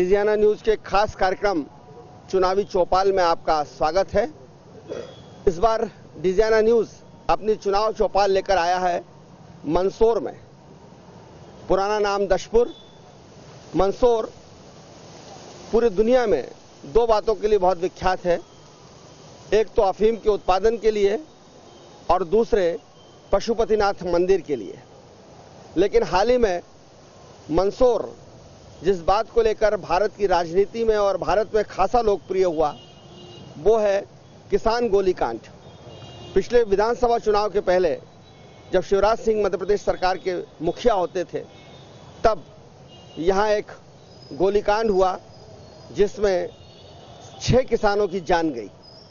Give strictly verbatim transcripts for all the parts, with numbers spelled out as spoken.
Digiana news के खास कार्यक्रम चुनावी चौपाल में आपका स्वागत है। इस बार डिजियाना न्यूज अपनी चुनाव चौपाल लेकर आया है मंदसौर में। पुराना नाम दशपुर। मंदसौर पूरी दुनिया में दो बातों के लिए बहुत विख्यात है, एक तो अफीम के उत्पादन के लिए और दूसरे पशुपतिनाथ मंदिर के लिए। लेकिन हाल ही में मंदसौर जिस बात को लेकर भारत की राजनीति में और भारत में खासा लोकप्रिय हुआ वो है किसान गोलीकांड। पिछले विधानसभा चुनाव के पहले जब शिवराज सिंह मध्य प्रदेश सरकार के मुखिया होते थे तब यहाँ एक गोलीकांड हुआ जिसमें छह किसानों की जान गई।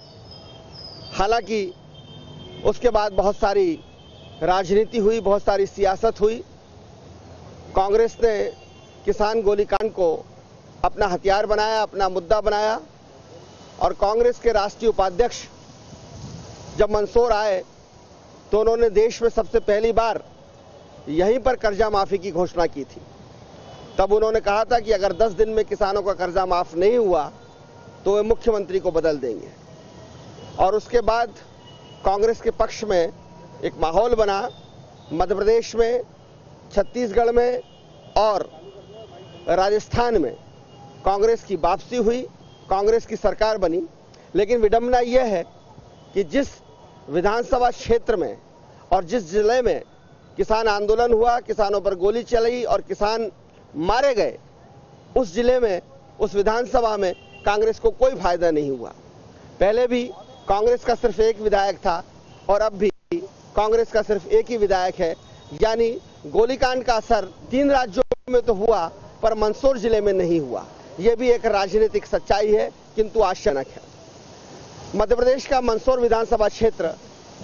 हालांकि उसके बाद बहुत सारी राजनीति हुई, बहुत सारी सियासत हुई। कांग्रेस ने किसान गोलीकांड को अपना हथियार बनाया, अपना मुद्दा बनाया और कांग्रेस के राष्ट्रीय उपाध्यक्ष जब मंदसौर आए तो उन्होंने देश में सबसे पहली बार यहीं पर कर्जा माफी की घोषणा की थी। तब उन्होंने कहा था कि अगर दस दिन में किसानों का कर्जा माफ नहीं हुआ तो वे मुख्यमंत्री को बदल देंगे। और उसके बाद कांग्रेस के पक्ष में एक माहौल बना। मध्य प्रदेश में, छत्तीसगढ़ में और राजस्थान में कांग्रेस की वापसी हुई, कांग्रेस की सरकार बनी। लेकिन विडंबना यह है कि जिस विधानसभा क्षेत्र में और जिस जिले में किसान आंदोलन हुआ, किसानों पर गोली चली और किसान मारे गए, उस जिले में, उस विधानसभा में कांग्रेस को कोई फायदा नहीं हुआ। पहले भी कांग्रेस का सिर्फ एक विधायक था और अब भी कांग्रेस का सिर्फ एक ही विधायक है। यानी गोलीकांड का असर तीन राज्यों में तो हुआ पर मंदसौर जिले में नहीं हुआ। यह भी एक राजनीतिक सच्चाई है किंतु आश्चर्यजनक है। मध्य प्रदेश का मंदसौर विधानसभा क्षेत्र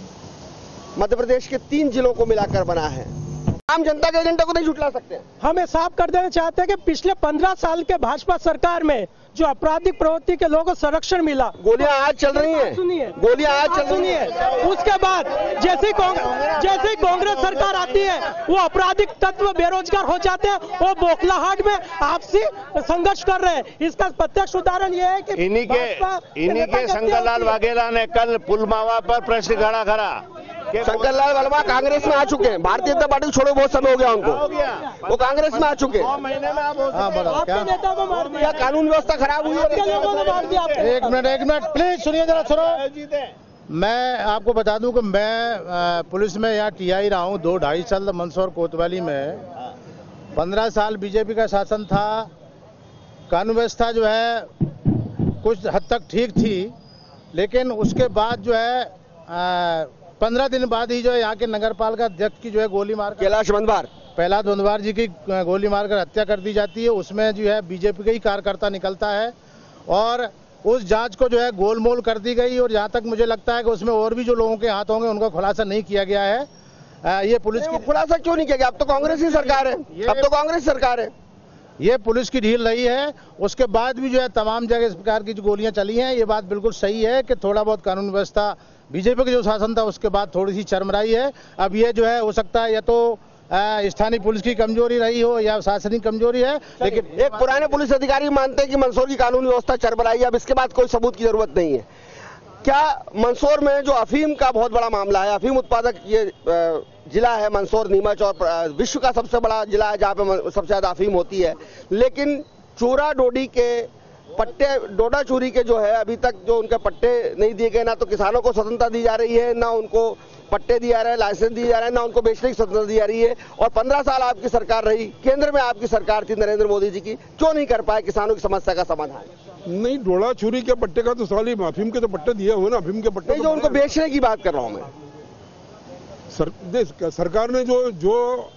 मध्य प्रदेश के तीन जिलों को मिलाकर बना है। आम जनता के एजेंडा को नहीं झुठला सकते। हम ये साफ कर देना चाहते हैं कि पिछले पंद्रह साल के भाजपा सरकार में जो आपराधिक प्रवृत्ति के लोगों को संरक्षण मिला, गोलियां आज चल रही हैं, सुनिए, गोलियां आज चल रही हैं। उसके बाद जैसे जैसे कांग्रेस सरकार आती है वो आपराधिक तत्व बेरोजगार हो जाते हैं, वो बोखलाहाट में आपसी संघर्ष कर रहे हैं। इसका प्रत्यक्ष उदाहरण ये है कि इन्हीं के इन्हीं के शंकरलाल वाघेला ने कल पुलवामा पर प्रश्न खड़ा करा। शंकरलाल वाघेला कांग्रेस में आ चुके हैं। भारतीय जनता पार्टी छोड़ो, बहुत समय हो गया उनको, वो कांग्रेस में आ चुके हैं। महीने में आप आपके नेता को मार दिया, कानून व्यवस्था खराब हुई है। एक मिनट एक मिनट प्लीज सुनिए जरा, सुनो। मैं आपको बता दूं कि मैं पुलिस में यहाँ टीआई रहा हूँ दो ढाई साल मंदसौर कोतवाली में। पंद्रह साल बीजेपी का शासन था। कानून व्यवस्था जो है कुछ हद तक ठीक थी, लेकिन उसके बाद जो है पंद्रह दिन बाद ही जो है यहाँ के नगरपालिका अध्यक्ष की जो है गोली मार कैलाश बंदवार कैलाश बंदवार जी की गोली मारकर हत्या कर दी जाती है। उसमें जो है बीजेपी का ही कार्यकर्ता निकलता है और उस जांच को जो है गोलमोल कर दी गई। और जहां तक मुझे लगता है कि उसमें और भी जो लोगों के हाथ होंगे उनका खुलासा नहीं किया गया है। ये पुलिस की खुलासा क्यों नहीं किया गया? अब तो कांग्रेस ही सरकार है, अब तो कांग्रेस सरकार है। ये पुलिस की ढील रही है। उसके बाद भी जो है तमाम जगह इस प्रकार की जो गोलियां चली हैं, ये बात बिल्कुल सही है कि थोड़ा बहुत कानून व्यवस्था बीजेपी का जो शासन था उसके बाद थोड़ी सी चरमराई है। अब ये जो है हो सकता है या तो स्थानीय पुलिस की कमजोरी रही हो या शासनिक कमजोरी है। लेकिन एक पुराने पुलिस अधिकारी मानते हैं कि मंदसौर की कानून व्यवस्था चरमराई है। अब इसके बाद कोई सबूत की जरूरत नहीं है। क्या मंदसौर में जो अफीम का बहुत बड़ा मामला है, अफीम उत्पादक ये जिला है मंदसौर, नीमच, और विश्व का सबसे बड़ा जिला है जहाँ पे सबसे ज्यादा अफीम होती है। लेकिन चोरा डोडी के पट्टे, डोडा चोरी के जो है अभी तक जो उनके पट्टे नहीं दिए गए, ना तो किसानों को स्वतंत्रता दी जा रही है, ना उनको पट्टे दिया रहा है, लाइसेंस दिए जा रहे हैं, ना उनको बेचने की स्वतंत्रता दी जा रही है। और पंद्रह साल आपकी सरकार रही, केंद्र में आपकी सरकार थी नरेंद्र मोदी जी की, क्यों नहीं कर पाए किसानों की समस्या का समाधान? नहीं, डोडा चोरी के पट्टे का तो सवाल ही, अफीम के तो पट्टे दिए हुए ना, अफीम के पट्टे नहीं, जो उनको बेचने की बात कर रहा हूँ मैं। सर, सरकार ने जो जो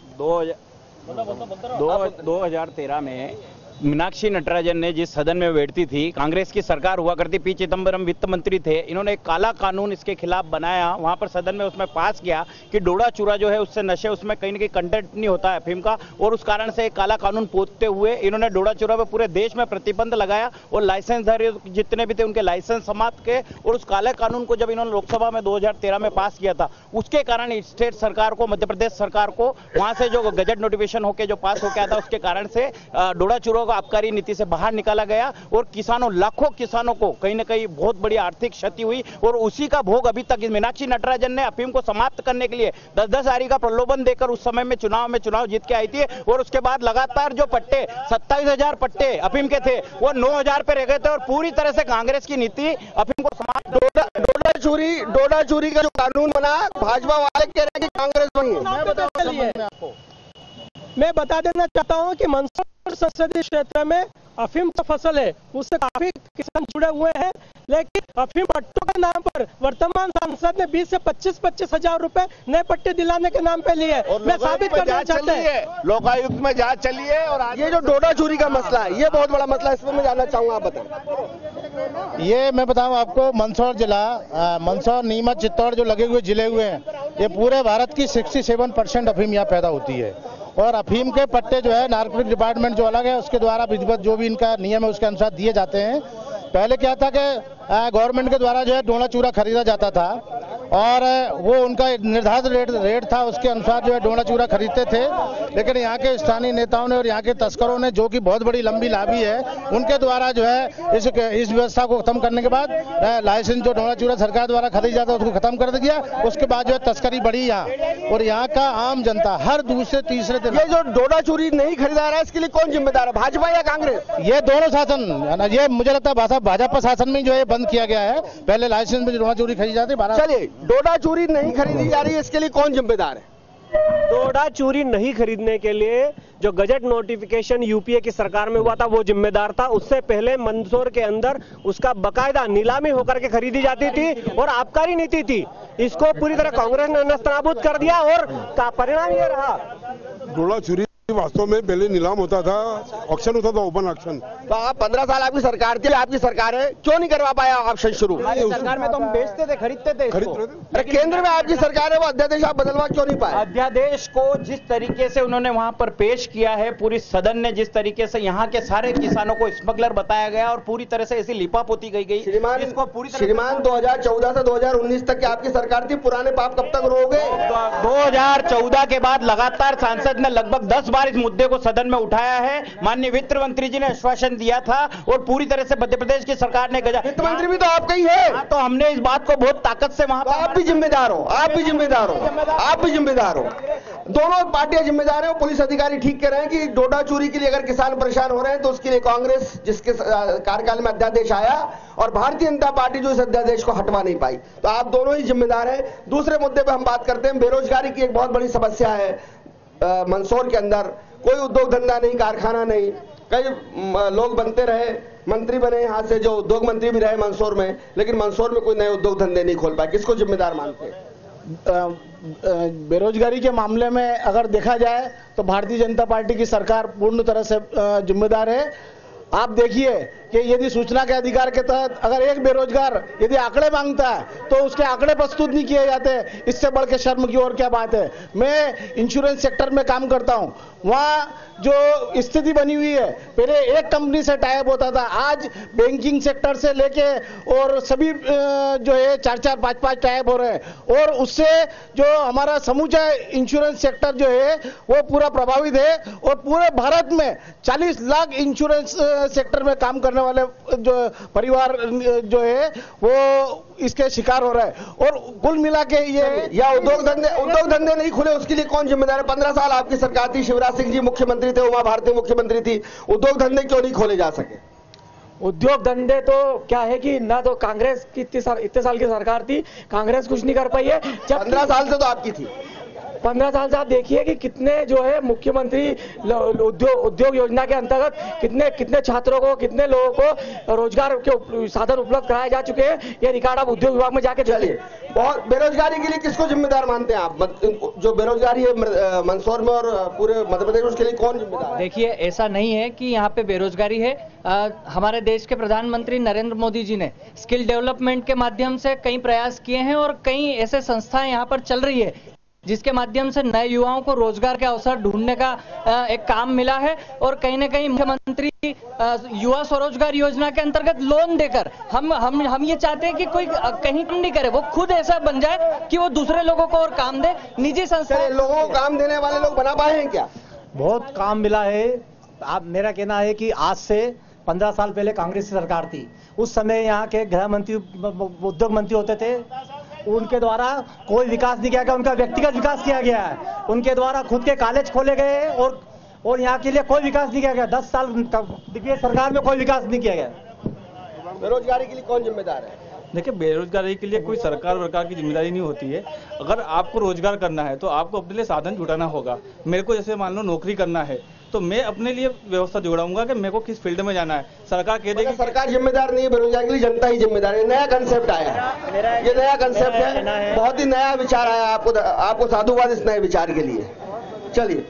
दो हजार तेरह में मीनाक्षी नटराजन ने जिस सदन में बैठती थी, कांग्रेस की सरकार हुआ करती, पी चिदम्बरम वित्त मंत्री थे, इन्होंने एक काला कानून इसके खिलाफ बनाया, वहां पर सदन में उसमें पास किया कि डोडा चूरा जो है उससे नशे, उसमें कहीं ना कहीं कंटेंट नहीं होता है अफीम का, और उस कारण से एक काला कानून पोतते हुए इन्होंने डोडा चूरा पे पूरे देश में प्रतिबंध लगाया और लाइसेंस धारी जितने भी थे उनके लाइसेंस समाप्त किए। और उस काले कानून को जब इन्होंने लोकसभा में दो हजार तेरह में पास किया था, उसके कारण स्टेट सरकार को, मध्य प्रदेश सरकार को वहां से जो गजट नोटिफिकेशन होकर जो पास हो गया था, उसके कारण से डोडा चूरा को आबकारी नीति से बाहर निकाला गया और किसानों, लाखों किसानों को कहीं ना कहीं बहुत बड़ी आर्थिक क्षति हुई और उसी का भोग अभी तक मीनाक्षी नटराजन ने अफीम को समाप्त करने के लिए दस दस आरी का प्रलोभन देकर उस समय में चुनाव में चुनाव जीत के आई थी और उसके बाद लगातार जो पट्टे सत्ताईस हजार पट्टे अफीम के थे वो नौ हजार पे रह गए थे और पूरी तरह से कांग्रेस की नीति अफीम को समाप्त। डोडा डोडा चोरी डोडा चोरी का जो कानून बना, भाजपा वाले कह रहे हैं कि कांग्रेस बनी है। मैं बता देना चाहता हूं कि मंदसौर संसदीय क्षेत्र में अफीम का फसल है, उससे काफी किसान जुड़े हुए हैं, लेकिन अफीम पट्टों के नाम पर वर्तमान सांसद ने बीस से पच्चीस पच्चीस हजार रुपए नए पट्टे दिलाने के नाम पे लिए। मैं साबित करना चाहता हूँ, लोकायुक्त में जांच चली है और ये जो डोडा चोरी का मसला है, ये बहुत बड़ा मसला है, इसमें मैं जानना चाहूंगा, आप बताएं। ये मैं बताऊं आपको, मंदसौर जिला, मंदसौर, नीमच, चित्तौड़ जो लगे हुए जिले हुए हैं, ये पूरे भारत की सड़सठ परसेंट अफीम यहाँ पैदा होती है और अफीम के पट्टे जो है नार्कोटिक डिपार्टमेंट जो अलग है उसके द्वारा विधिवत जो भी इनका नियम है उसके अनुसार दिए जाते हैं। पहले क्या था कि गवर्नमेंट के द्वारा जो है डोना चूरा खरीदा जाता था और वो उनका निर्धारित रेट रेट था, उसके अनुसार जो है डोना चूरा खरीदते थे। लेकिन यहाँ के स्थानीय नेताओं ने और यहाँ के तस्करों ने, जो कि बहुत बड़ी लंबी लाबी है, उनके द्वारा जो है इस इस व्यवस्था को खत्म करने के बाद लाइसेंस जो डोना चूरा सरकार द्वारा खरीदा जाता है उसको खत्म कर दिया। उसके बाद जो है तस्करी बढ़ी यहाँ और यहाँ का आम जनता हर दूसरे तीसरे दिन। ये जो डोडा चोरी नहीं खरीदा रहा है, इसके लिए कौन जिम्मेदार है, भाजपा या कांग्रेस? ये दोनों शासन, ये मुझे लगता है भाजपा शासन में जो है बंद किया गया है। पहले लाइसेंस में डोडा चोरी खरीदी जाती है। चलिए, डोडा चोरी नहीं खरीदी जा रही है, इसके लिए कौन जिम्मेदार है? डोडा चूरी नहीं खरीदने के लिए जो गजट नोटिफिकेशन यूपीए की सरकार में हुआ था वो जिम्मेदार था। उससे पहले मंदसौर के अंदर उसका बकायदा नीलामी होकर के खरीदी जाती थी और आबकारी नीति थी। इसको पूरी तरह कांग्रेस ने नस्तनाबूद कर दिया और का परिणाम ये रहा। डोडा चोरी वास्तव में पहले नीलाम होता था, ऑक्शन होता था, ओपन ऑक्शन। तो आप पंद्रह साल आपकी सरकार थी, आपकी सरकार है, क्यों नहीं करवा पाया ऑक्शन शुरू? सरकार में तो हम बेचते थे, खरीदते थे इसको। अरे केंद्र में आपकी सरकार है, वो अध्यादेश आप बदलवा क्यों नहीं पाए? अध्यादेश को जिस तरीके से उन्होंने वहां पर पेश किया है, पूरी सदन ने जिस तरीके से यहाँ के सारे किसानों को स्मगलर बताया गया और पूरी तरह से ऐसी लिपापोती गई गई। श्रीमान इसको पूरी श्रीमान दो हजार चौदह से दो हजार उन्नीस तक की आपकी सरकार थी, पुराने पाप कब तक रोगे? दो हजार चौदह के बाद लगातार सांसद ने लगभग दस बार इस मुद्दे को सदन में उठाया है। माननीय वित्त मंत्री जी ने आश्वासन दिया था और पूरी तरह से मध्य प्रदेश की सरकार ने गजा। वित्त मंत्री भी तो आपका ही है, तो हमने इस बात को बहुत ताकत से वहां, तो आप भी जिम्मेदार हो, आप भी जिम्मेदार हो, आप भी जिम्मेदार हो, दोनों पार्टियां जिम्मेदार हैं। पुलिस अधिकारी ठीक कह रहे हैं कि डोडा चोरी के लिए अगर किसान परेशान हो रहे हैं तो उसके लिए कांग्रेस, जिसके कार्यकाल में अध्यादेश आया, और भारतीय जनता पार्टी जो इस अध्यादेश को हटवा नहीं पाई, तो आप दोनों ही जिम्मेदार हैं। दूसरे मुद्दे पर हम बात करते हैं, बेरोजगारी की एक बहुत बड़ी समस्या है मंदसौर के अंदर। कोई उद्योग धंधा नहीं, कारखाना नहीं, कई लोग बनते रहे, मंत्री बने यहाँ से, जो उद्योग मंत्री भी रहे मंदसौर में, लेकिन मंदसौर में कोई नए उद्योग धंधे नहीं खोल पाए। किसको जिम्मेदार मानते हैं? बेरोजगारी के मामले में अगर देखा जाए तो भारतीय जनता पार्टी की सरकार पूर्ण तरह से जिम्मेदार है। आप देखिए कि यदि सूचना के अधिकार के तहत अगर एक बेरोजगार यदि आंकड़े मांगता है तो उसके आंकड़े प्रस्तुत नहीं किए जाते, इससे बढ़ के शर्म की और क्या बात है। मैं इंश्योरेंस सेक्टर में काम करता हूं, वहां जो स्थिति बनी हुई है, पहले एक कंपनी से टाइप होता था, आज बैंकिंग सेक्टर से लेके और सभी जो है चार चार पांच पांच टाइप हो रहे हैं और उससे जो हमारा समूचा इंश्योरेंस सेक्टर जो है वो पूरा प्रभावित है और पूरे भारत में चालीस लाख इंश्योरेंस सेक्टर में काम करने वाले जो परिवार जो है वो इसके शिकार हो रहा है। और कुल मिला के ये या उद्योग धंधे उद्योग धंधे नहीं खुले, उसके लिए कौन जिम्मेदार है? पंद्रह साल आपकी सरकार थी, शिवराज सिंह जी मुख्यमंत्री थे, उमा भारती मुख्यमंत्री थी, उद्योग धंधे क्यों नहीं खोले जा सके? उद्योग धंधे तो क्या है कि ना तो कांग्रेस की इतने साल इतने साल की सरकार थी, कांग्रेस कुछ नहीं कर पाई है। जब पंद्रह साल से तो आपकी थी, पंद्रह साल से आप देखिए कि कितने जो है मुख्यमंत्री उद्योग उद्योग योजना के अंतर्गत कितने कितने छात्रों को, कितने लोगों को रोजगार के साधन उपलब्ध कराए जा चुके हैं। ये रिकॉर्ड आप उद्योग विभाग में जाके चलिए। बहुत बेरोजगारी के लिए किसको जिम्मेदार मानते हैं आप? जो बेरोजगारी है मंदसौर में और पूरे मध्य प्रदेश में, उसके लिए कौन जिम्मेदार है? देखिए, ऐसा नहीं है कि यहाँ पे बेरोजगारी है। आ, हमारे देश के प्रधानमंत्री नरेंद्र मोदी जी ने स्किल डेवलपमेंट के माध्यम से कई प्रयास किए हैं और कई ऐसे संस्थाएं यहाँ पर चल रही है जिसके माध्यम से नए युवाओं को रोजगार के अवसर ढूंढने का एक काम मिला है। और कहीं ना कहीं मुख्यमंत्री युवा स्वरोजगार योजना के अंतर्गत लोन देकर हम हम हम ये चाहते हैं कि कोई कहीं नहीं करे, वो खुद ऐसा बन जाए कि वो दूसरे लोगों को और काम दे। निजी संस्था लोगों को काम देने वाले लोग बना पाए हैं क्या? बहुत काम मिला है। आप मेरा कहना है कि आज से पंद्रह साल पहले कांग्रेस की सरकार थी, उस समय यहाँ के गृह मंत्री उद्योग मंत्री होते थे, उनके द्वारा कोई विकास नहीं किया गया, उनका व्यक्तिगत विकास किया गया है, उनके द्वारा खुद के कॉलेज खोले गए और और यहाँ के लिए कोई विकास नहीं किया गया। दस साल दिग्विजय सरकार में कोई विकास नहीं किया गया। बेरोजगारी के लिए कौन जिम्मेदार है? देखिए, बेरोजगारी के लिए कोई सरकार वरकार की जिम्मेदारी नहीं होती है। अगर आपको रोजगार करना है तो आपको अपने लिए साधन जुटाना होगा। मेरे को जैसे मान लो नौकरी करना है तो मैं अपने लिए व्यवस्था जुड़ाऊंगा कि मेरे को किस फील्ड में जाना है। सरकार कह देगी सरकार जिम्मेदार नहीं है बेरोजगारी के लिए, जनता ही जिम्मेदार है। नया कंसेप्ट आया है, ये नया कंसेप्ट है, बहुत ही नया विचार आया। आपको आपको साधुवाद इस नए विचार के लिए। चलिए,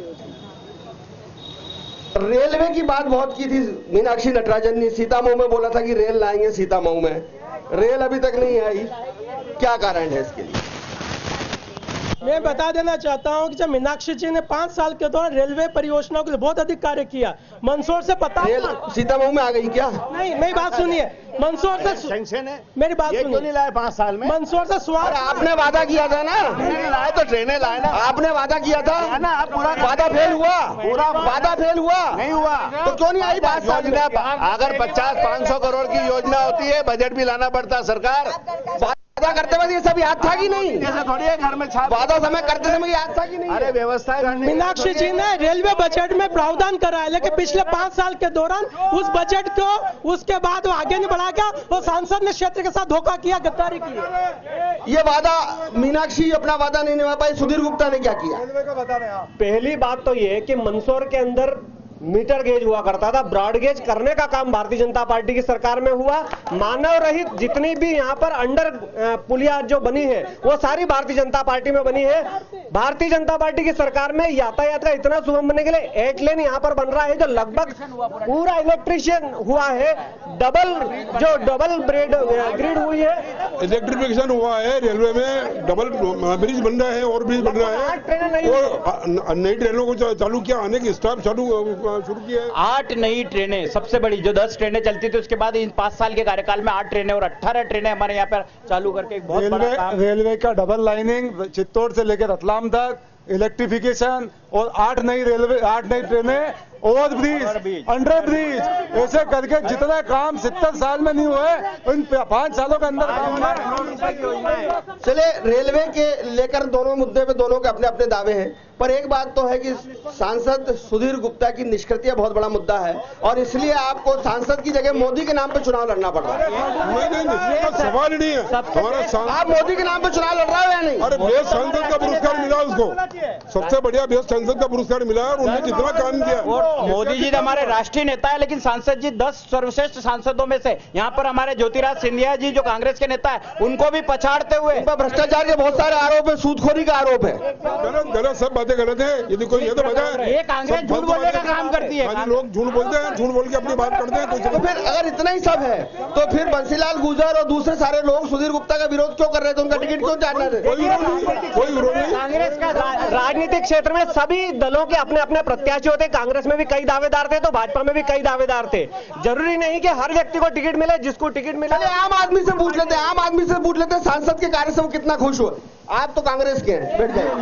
रेलवे की बात बहुत की थी मीनाक्षी नटराजन ने, सीतामऊ में बोला था कि रेल लाएंगे सीतामऊ में, रेल अभी तक नहीं आई, क्या कारण है इसके लिए? मैं बता देना चाहता हूं कि जब मीनाक्षी जी ने पांच साल के दौरान रेलवे परियोजनाओं के लिए बहुत अधिक कार्य किया। मंदसौर से पता रेल सीतामऊ में आ गई क्या? नहीं, मेरी बात सुनिए। मंदसौर से सेंक्शन है, मेरी बात ये क्यों नहीं लाए पांच साल में? मंदसौर से स्वास्थ्य आपने वादा किया था ना, लाए तो ट्रेनें लाए ना, आपने वादा किया था ना, पूरा वादा फेल हुआ, पूरा वादा फेल हुआ, नहीं हुआ तो क्यों नहीं आई पांच साल में? अगर पचास पाँच सौ करोड़ की योजना होती है, बजट भी लाना पड़ता सरकार। वादा करते वक्त ये सब याद था कि नहीं? ऐसा थोड़ी है घर में छाप वादा समय करते समय याद था कि नहीं? अरे व्यवस्था मीनाक्षी जी ने रेलवे बजट में प्रावधान करा है, लेकिन पिछले पांच साल के दौरान उस बजट को उसके बाद वो आगे नहीं बढ़ा गया। वो सांसद ने क्षेत्र के साथ धोखा किया, गद्दारी की। ये वादा मीनाक्षी अपना वादा नहीं निभा पाई, सुधीर गुप्ता ने क्या किया? पहली बात तो ये कि मंदसौर के अंदर मीटर गेज हुआ करता था, ब्रॉड गेज करने का काम भारतीय जनता पार्टी की सरकार में हुआ। मानव रहित जितनी भी यहाँ पर अंडर पुलिया जो बनी है वो सारी भारतीय जनता पार्टी में बनी है। भारतीय जनता पार्टी की सरकार में यातायात का इतना सुगम बनने के लिए एट लेन यहाँ पर बन रहा है जो लगभग पूरा इलेक्ट्रिशियन हुआ है। डबल जो डबल ब्रेड ग्रिड हुई है, इलेक्ट्रिफिकेशन हुआ है, रेलवे में डबल ब्रिज बन रहा है और ब्रिज बन रहा है, और नई ट्रेनों को चालू किया, आने की स्टाफ चालू शुरू किया है। आठ नई ट्रेनें, सबसे बड़ी जो दस ट्रेनें चलती थी उसके बाद इन पांच साल के कार्यकाल में आठ ट्रेनें और अट्ठारह ट्रेनें हमारे यहाँ पर चालू करके एक बहुत बड़ा काम। रेलवे का डबल लाइनिंग चित्तौड़ से लेकर रतलाम तक, इलेक्ट्रिफिकेशन और आठ नई रेलवे आठ नई ट्रेनें, ओवर ब्रिज, अंडर ब्रिज, ऐसे करके जितना काम सत्तर साल में नहीं हुए इन पांच सालों के अंदर काम हुआ। चले, रेलवे के लेकर दोनों मुद्दे पे दोनों के अपने अपने दावे हैं, पर एक बात तो है कि सांसद सुधीर गुप्ता की निष्क्रियता बहुत बड़ा मुद्दा है और इसलिए आपको सांसद की जगह मोदी के नाम पे चुनाव लड़ना पड़ रहा है। सवाल नहीं है हमारा, आप मोदी के नाम पे चुनाव लड़ रहा है या नहीं? अरे बेस्ट सांसद का पुरस्कार मिला उसको, सबसे बढ़िया बेस्ट सांसद का पुरस्कार मिला और उन्होंने कितना काम किया। मोदी जी हमारे राष्ट्रीय नेता है, लेकिन सांसद जी दस सर्वश्रेष्ठ सांसदों में से यहाँ पर हमारे ज्योतिराज सिंधिया जी जो कांग्रेस के नेता है उनको भी पछाड़ते हुए भ्रष्टाचार के बहुत सारे आरोप है, सूदखोरी का आरोप है। गलत गलत सब बातें गलत है, यदि कोई ये तो पता है ये कांग्रेस झूठ बोलने का काम करती है। हाँ, लोग झूठ बोलते हैं, झूठ बोल के अपनी बात करते हैं। तो फिर अगर इतना ही सब है तो फिर बंसीलाल गुर्जर और दूसरे सारे लोग सुधीर गुप्ता का विरोध क्यों कर रहे थे? उनका टिकट क्यों चाटना थे? कोई विरोध नहीं। कांग्रेस का राजनीतिक क्षेत्र में सभी दलों के अपने अपने प्रत्याशी होते। कांग्रेस में भी कई दावेदार थे तो भाजपा में भी कई दावेदार थे। जरूरी नहीं कि हर व्यक्ति को टिकट मिले, जिसको टिकट मिले। आम आदमी से पूछ लेते हैं, आम आदमी से पूछ लेते हैं सांसद के कार्य से वो कितना खुश हुए। आप तो कांग्रेस के हैं, बैठ जाइए।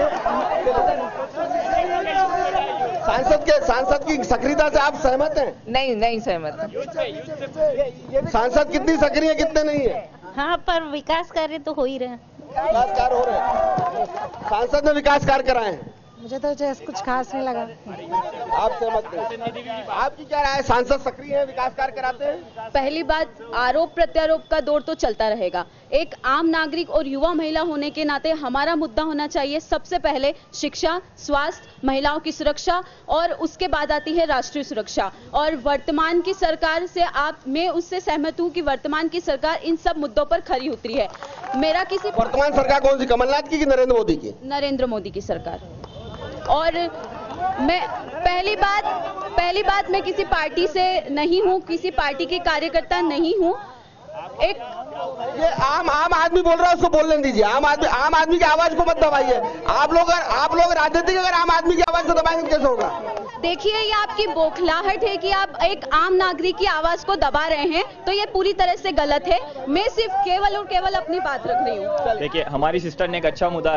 सांसद के सांसद की सक्रियता से आप सहमत हैं? नहीं, नहीं सहमत। सांसद कितनी सक्रिय है, कितने नहीं है? हाँ, पर विकास कार्य तो हो ही रहे हैं। विकास कार्य हो रहे हैं, सांसद ने विकास कार्य कराए हैं। मुझे तो कुछ खास नहीं लगा। आप सहमत हैं? आपकी क्या राय है, सांसद सक्रिय है, विकास कार्य कराते हैं? पहली बात, आरोप प्रत्यारोप का दौर तो चलता रहेगा। एक आम नागरिक और युवा महिला होने के नाते हमारा मुद्दा होना चाहिए सबसे पहले शिक्षा, स्वास्थ्य, महिलाओं की सुरक्षा और उसके बाद आती है राष्ट्रीय सुरक्षा। और वर्तमान की सरकार से आप मैं उससे सहमत हूं कि वर्तमान की सरकार इन सब मुद्दों पर खरी उतरी है। मेरा किसी वर्तमान सरकार कौन सी, कमलनाथ की कि नरेंद्र मोदी की? नरेंद्र मोदी की सरकार। और मैं पहली बात पहली बात मैं किसी पार्टी से नहीं हूं, किसी पार्टी की कार्यकर्ता नहीं हूं। एक ये आम आम आदमी बोल रहा है, उसको बोलने दीजिए। आम आदमी आम आदमी की आवाज को मत दबाइए। आप लोग आप लोग राजनीतिक अगर आम आदमी की आवाज को दबाएंगे कैसे होगा? देखिए, ये आपकी बौखलाहट है कि आप एक आम नागरिक की आवाज को दबा रहे हैं, तो ये पूरी तरह से गलत है। मैं सिर्फ केवल और केवल अपनी बात रख रही हूँ। देखिए, हमारी सिस्टर ने एक अच्छा मुद्दा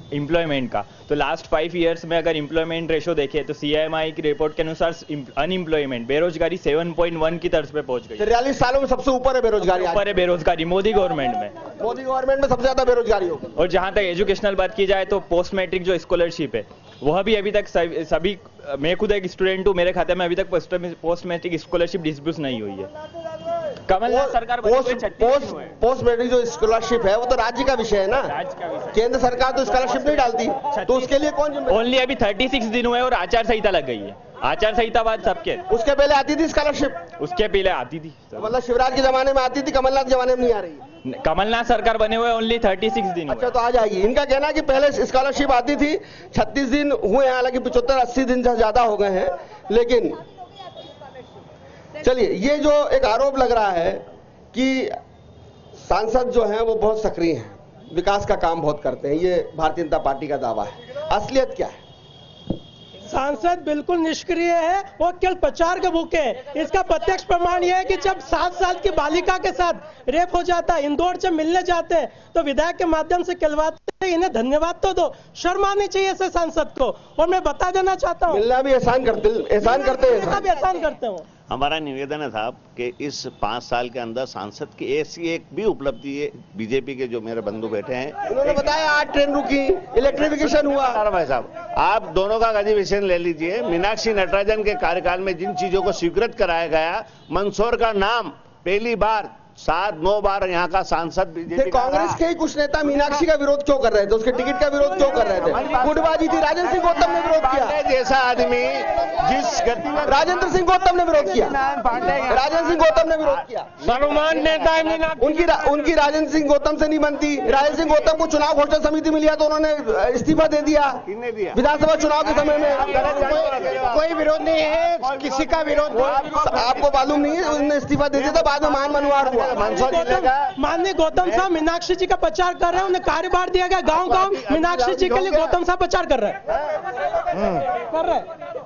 एम्प्लॉयमेंट का, तो लास्ट फाइव इयर्स में अगर एम्प्लॉयमेंट रेशो देखें तो सीआईएमआई की रिपोर्ट के अनुसार अनएम्प्लॉयमेंट बेरोजगारी सात पॉइंट एक की तर्ज पे पहुंच गई। तिरालीस सालों में सबसे ऊपर है बेरोजगारी, ऊपर है बेरोजगारी मोदी गवर्नमें में मोदी गवर्नमेंट में सबसे ज्यादा बेरोजगारी हो गई। और जहां तक एजुकेशनल बात की जाए तो पोस्ट मैट्रिक जो स्कॉलरशिप है वह भी अभी तक सभी, मैं खुद एक स्टूडेंट हूं, मेरे खाते में अभी तक पोस्ट मैट्रिक स्कॉलरशिप डिस्ट्रीब्यूट नहीं हुई है। कमलनाथ सरकार पोस्ट पोस्ट पोस्ट मैट्रिक जो स्कॉलरशिप है वो तो राज्य का विषय है ना, केंद्र सरकार तो स्कॉलरशिप नहीं डालती, तो उसके लिए कौन जिम्मेदार? ओनली अभी छत्तीस दिन हुए और आचार संहिता लग गई है, आचार संहिता बाद सबके। उसके पहले आती थी स्कॉलरशिप, उसके पहले आती थी, मतलब शिवराज के जमाने में आती थी, कमलनाथ के जमाने में नहीं आ रही। कमलनाथ सरकार बने हुए ओनली छत्तीस दिन। अच्छा, तो आ जाएगी। इनका कहना है कि पहले स्कॉलरशिप आती थी, छत्तीस दिन हुए हैं, हालांकि पचहत्तर अस्सी दिन से ज्यादा हो गए हैं। लेकिन चलिए, ये जो एक आरोप लग रहा है कि सांसद जो हैं वो बहुत सक्रिय हैं, विकास का काम बहुत करते हैं, ये भारतीय जनता पार्टी का दावा है, असलियत क्या है? सांसद बिल्कुल निष्क्रिय है, वो केवल प्रचार के भूखे है। इसका प्रत्यक्ष प्रमाण यह है कि जब सात साल की बालिका के साथ रेप हो जाता है, इंदौर से मिलने जाते हैं तो विधायक के माध्यम से कहलवाते हैं, इन्हें धन्यवाद तो दो, शर्म आनी चाहिए ऐसे सांसद को। और मैं बता देना चाहता हूँ, मिलना भी एहसान करते एहसान करते हैं, एहसान करते हो। हमारा निवेदन है साहब कि इस पांच साल के अंदर सांसद की ऐसी एक भी उपलब्धि है, बीजेपी के जो मेरे बंधु बैठे हैं उन्होंने बताया आठ ट्रेन रुकी, इलेक्ट्रिफिकेशन हुआ। भाई साहब, आप दोनों का अधिवेशन ले लीजिए, मीनाक्षी नटराजन के कार्यकाल में जिन चीजों को स्वीकृत कराया गया, मंदसौर का नाम पहली बार सात नौ बार यहाँ का सांसद बीजेपी, कांग्रेस के ही कुछ नेता मीनाक्षी का विरोध क्यों कर रहे थे, उसके टिकट का विरोध क्यों कर रहे थे? गुटबाजी थी, राजेंद्र सिंह गौतम ने विरोध किया। जैसा आदमी जिस गति में राजेंद्र सिंह गौतम ने विरोध किया, राजेंद्र सिंह गौतम ने विरोध किया। सर्वमान्य नेता है मीनाक्षी, उनकी उनकी राजेंद्र सिंह गौतम से नहीं बनती। राजेंद्र सिंह गौतम को चुनाव घोषणा समिति में लिया तो उन्होंने इस्तीफा दे दिया विधानसभा चुनाव के समय में। कोई विरोध नहीं है, किसी का विरोध आपको मालूम नहीं है, उन्होंने इस्तीफा दे दिया था, बाद में मान मनवार हुआ। माननीय गौतम साहब मीनाक्षी जी का प्रचार कर रहे हैं, उन्हें कार्यभार दिया गया, गांव गांव मीनाक्षी जी के लिए गौतम साहब प्रचार कर रहे हैं कर रहे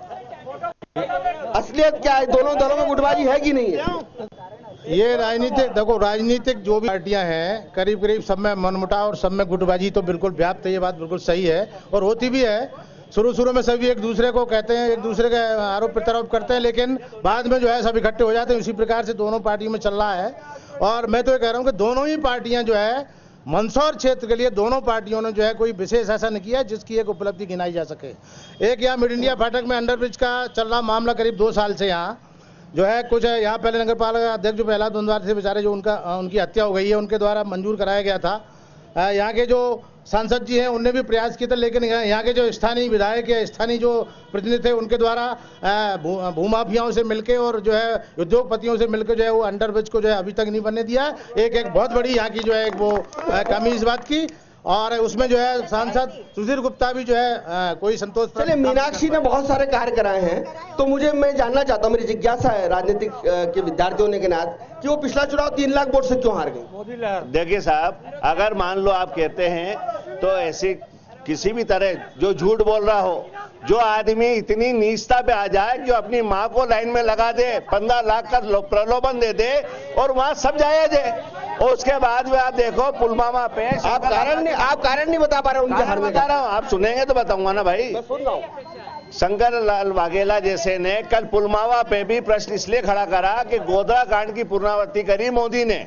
हैं। असलियत क्या है? दोनों दलों में गुटबाजी है कि नहीं है? ये राजनीतिक, देखो राजनीतिक जो भी पार्टियां हैं करीब करीब सब में मनमुटाव और सब में गुटबाजी तो बिल्कुल व्याप्त है, ये बात बिल्कुल सही है और होती भी है। शुरू शुरू में सभी एक दूसरे को कहते हैं, एक दूसरे के आरोप प्रत्यारोप करते हैं, लेकिन बाद में जो है सब इकट्ठे हो जाते हैं। उसी प्रकार से दोनों पार्टियों में चल रहा है। और मैं तो ये कह रहा हूं कि दोनों ही पार्टियां जो है मंदसौर क्षेत्र के लिए दोनों पार्टियों ने जो है कोई विशेष ऐसा नहीं किया जिसकी एक उपलब्धि गिनाई जा सके। एक यहाँ मिड इंडिया फाटक में अंडरब्रिज का चल रहा मामला करीब दो साल से यहाँ जो है कुछ है, यहाँ पहले नगर पालिका अध्यक्ष जो प्रहलाद दुंदवार थे बेचारे, जो उनका उनकी हत्या हो गई है, उनके द्वारा मंजूर कराया गया था। यहाँ के जो सांसद जी हैं उनने भी प्रयास किए थे, लेकिन यहाँ के जो स्थानीय विधायक या स्थानीय जो प्रतिनिधि थे उनके द्वारा भूमाफियाओं से मिलकर और जो है उद्योगपतियों से मिलकर जो है वो अंडरब्रिज को जो है अभी तक नहीं बनने दिया। एक एक बहुत बड़ी यहाँ की जो है एक वो कमी इस बात की, और उसमें जो है सांसद सुधीर गुप्ता भी जो है आ, कोई संतोष। चलिए, मीनाक्षी ने बहुत सारे कार्य कराए हैं, तो मुझे मैं जानना चाहता हूँ, मेरी जिज्ञासा है राजनीतिक के विद्यार्थी होने के नाते, कि वो पिछला चुनाव तीन लाख वोट से क्यों हार गई? देखिए साहब, अगर मान लो आप कहते हैं तो ऐसी किसी भी तरह जो झूठ बोल रहा हो, जो आदमी इतनी नीचता पे आ जाए कि अपनी माँ को लाइन में लगा दे, पंद्रह लाख का प्रलोभन दे दे और वहां सब जायज है, और उसके बाद में आप देखो पुलवामा पे आप कारण नहीं आप कारण नहीं बता पा रहे उनके हारने बता रहा हूँ, आप सुनेंगे तो बताऊंगा ना भाई। शंकर लाल वाघेला जैसे ने कल पुलवामा पे भी प्रश्न इसलिए खड़ा करा कि गोधरा कांड की पुनरावृत्ति करी मोदी ने,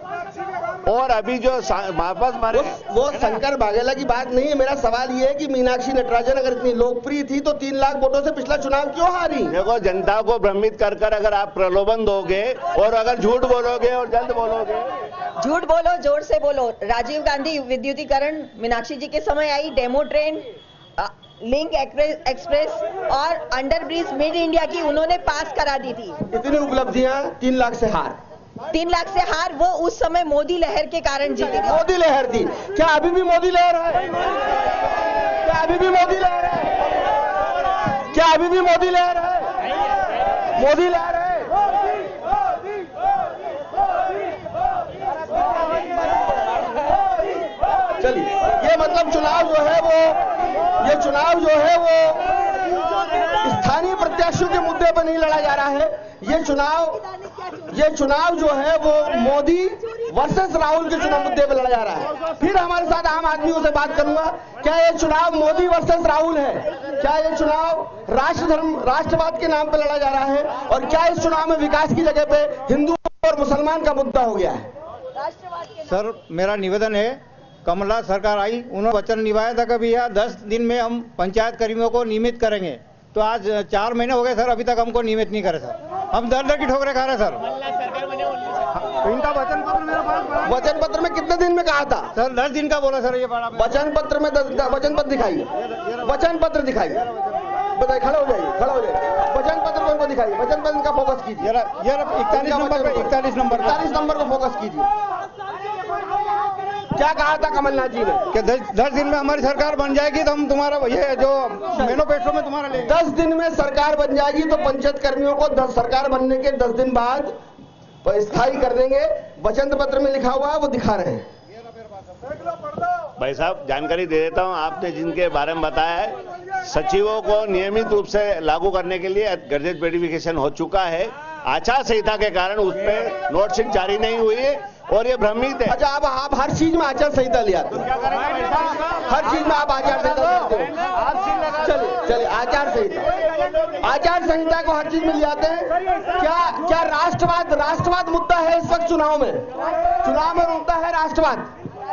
और अभी जो वापस मारे वो, वो शंकर वाघेला की बात नहीं है। मेरा सवाल ये है कि मीनाक्षी नटराजन अगर इतनी लोकप्रिय थी तो तीन लाख वोटों से पिछला चुनाव क्यों हारी? देखो, जनता को भ्रमित कर कर अगर आप प्रलोभन दोगे और अगर झूठ बोलोगे और जल्द बोलोगे, झूठ बोलो, जोर से बोलो। राजीव गांधी विद्युतीकरण मीनाक्षी जी के समय आई, डेमो ट्रेन, लिंक एक्सप्रेस और अंडरब्रिज मिड इंडिया की उन्होंने पास करा दी थी। इतनी उपलब्धियां, तीन लाख से हार तीन लाख से हार वो उस समय मोदी लहर के कारण जीती थी। मोदी लहर थी क्या? अभी भी मोदी लहर है क्या? अभी भी मोदी लहर है क्या? अभी भी मोदी लहर है? मोदी लहर है। चलिए, ये मतलब चुनाव जो है वो ये चुनाव जो है वो स्थानीय प्रत्याशियों के मुद्दे पर नहीं लड़ा जा रहा है। ये चुनाव ये चुनाव जो है वो मोदी वर्सेस राहुल के चुनाव मुद्दे पे लड़ा जा रहा है। फिर हमारे साथ आम आदमियों से बात करूंगा, क्या ये चुनाव मोदी वर्सेस राहुल है? क्या ये चुनाव राष्ट्र धर्म राष्ट्रवाद के नाम पे लड़ा जा रहा है? और क्या इस चुनाव में विकास की जगह पे हिंदू और मुसलमान का मुद्दा हो गया है? सर, मेरा निवेदन है, कमलनाथ सरकार आई, उन्होंने वचन निभाया था कि भैया दस दिन में हम पंचायत कर्मियों को नियमित करेंगे, तो आज चार महीने हो गए सर, अभी तक हमको नियमित नहीं करे सर। हम दर दर की ठोकरें खा रहे सर। इनका वचन पत्र मेरे पास, वचन पत्र में कितने दिन में कहा था सर? दस दिन का बोला सर। ये बड़ा वचन पत्र में वचन पत्र दिखाइए, वचन पत्र दिखाइए, बताइए, खड़े हो जाइए, खड़े हो जाइए, वचन पत्र को दिखाइए, वचन पत्र का फोकस कीजिए, इकतालीस नंबर पे, इकतालीस नंबर इकतालीस नंबर को फोकस कीजिए। क्या कहा था कमलनाथ जी ने कि दस, दस दिन में हमारी सरकार बन जाएगी तो हम तुम्हारा ये जो मैनिफेस्टो में तुम्हारा लेंगे। दस दिन में सरकार बन जाएगी तो पंचायत कर्मियों को दस सरकार बनने के दस दिन बाद स्थायी कर देंगे। वचन पत्र में लिखा हुआ है, वो दिखा रहे हैं। भाई साहब, जानकारी दे देता हूं, आपने जिनके बारे में बताया है, सचिवों को नियमित रूप से लागू करने के लिए गैजेट वेरिफिकेशन हो चुका है। आचार संहिता के कारण उस पर नोटशीट जारी नहीं हुई है और ये भ्रमित है। अच्छा, अब आप हर चीज में आचार संहिता ले आते हैं, हर चीज में आप आचार संहिता लेते हो। चलिए चलिए, आचार संहिता, आचार संहिता को हर चीज में ले आते हैं। क्या क्या राष्ट्रवाद राष्ट्रवाद मुद्दा है इस वक्त चुनाव में? चुनाव में मुद्दा है राष्ट्रवाद।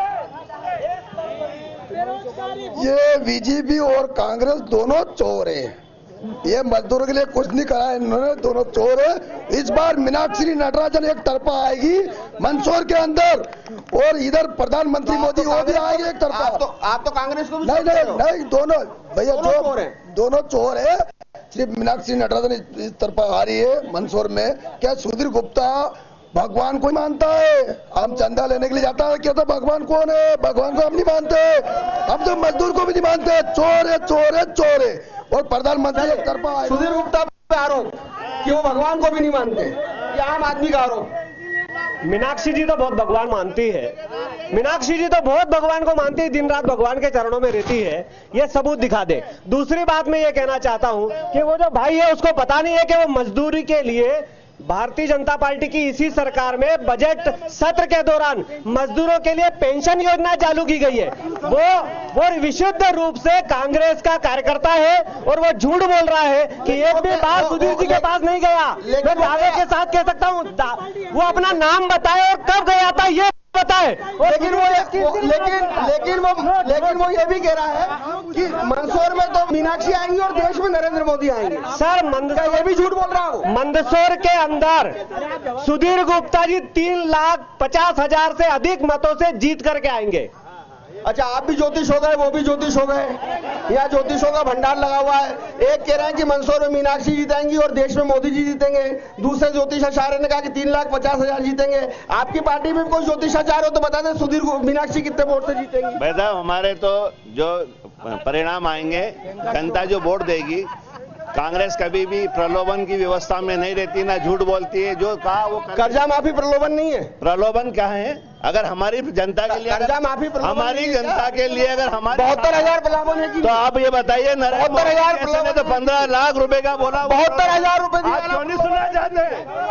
ये बीजेपी और कांग्रेस दोनों चोर है। ये मजदूरों के लिए कुछ नहीं करा है इन्होंने, दोनों चोर है। इस बार मीनाक्षी नटराजन एक तरफा आएगी मंदसौर के अंदर, और इधर प्रधानमंत्री मोदी वो भी आएंगे एक तरफा। आप तो आप तो कांग्रेस को भी नहीं नहीं नहीं, दोनों भैया दोनों चोर है, दोनों चोर है। सिर्फ मीनाक्षी नटराजन इस तरफा आ रही है मंदसौर में। क्या सुधीर गुप्ता भगवान को मानता है? हम चंदा लेने के लिए जाता है, क्या तो भगवान कौन है? भगवान को हम नहीं मानते, हम तो मजदूर को भी नहीं मानते। चोर है, चोर है, चोर है। और प्रधानमंत्री एक तरफा सुधीर गुप्ता पे आरोप कि वो भगवान को भी नहीं मानते, ये आम आदमी का आरोप। मीनाक्षी जी तो बहुत भगवान मानती है, मीनाक्षी जी तो बहुत भगवान को मानती है, दिन रात भगवान के चरणों में रहती है। ये सबूत दिखा दे। दूसरी बात मैं ये कहना चाहता हूं कि वो जो भाई है उसको पता नहीं है कि वो मजदूरी के लिए भारतीय जनता पार्टी की इसी सरकार में बजट सत्र के दौरान मजदूरों के लिए पेंशन योजना चालू की गई है। वो वो विशुद्ध रूप से कांग्रेस का कार्यकर्ता है और वो झूठ बोल रहा है कि एक भी बार सुधीर जी के पास नहीं गया। मैं दावे के साथ कह सकता हूँ, वो अपना नाम बताए और कब गया था ये बताए। लेकिन वो लेकिन लेकिन वो लेकिन वो ये भी कह रहा है कि मंदसौर में तो मीनाक्षी आएंगी और देश में नरेंद्र मोदी आएंगे। सर, मंदसौर ये भी झूठ बोल रहा हूँ। मंदसौर के अंदर सुधीर गुप्ता जी तीन लाख पचास हजार से अधिक मतों से जीत करके आएंगे। अच्छा, आप भी ज्योतिष हो गए, वो भी ज्योतिष हो गए, यहाँ ज्योतिषों का भंडार लगा हुआ है। एक कह रहे हैं कि मंदसौर में मीनाक्षी जीतेंगी और देश में मोदी जी जीतेंगे। दूसरे ज्योतिषाचार्य ने कहा कि तीन लाख पचास हजार जीतेंगे। आपकी पार्टी में कोई ज्योतिषाचार्य हो तो बता दें, सुधीर मीनाक्षी कितने वोट से जीतेंगी? भाई साहब, हमारे तो जो परिणाम आएंगे, जनता जो वोट देगी, कांग्रेस कभी भी प्रलोभन की व्यवस्था में नहीं रहती, ना झूठ बोलती है। जो कहा वो कर्जा माफी प्रलोभन नहीं है। प्रलोभन क्या है? अगर हमारी जनता के लिए कर्जा माफी हमारी जनता के लिए अगर हमारे बहत्तर हजार प्रलोभन है कि तो आप ये बताइए, बहत्तर हजार प्रलोभन तो पंद्रह लाख रुपए का बोला, बहत्तर हजार रुपए क्यों नहीं सुनना चाहते?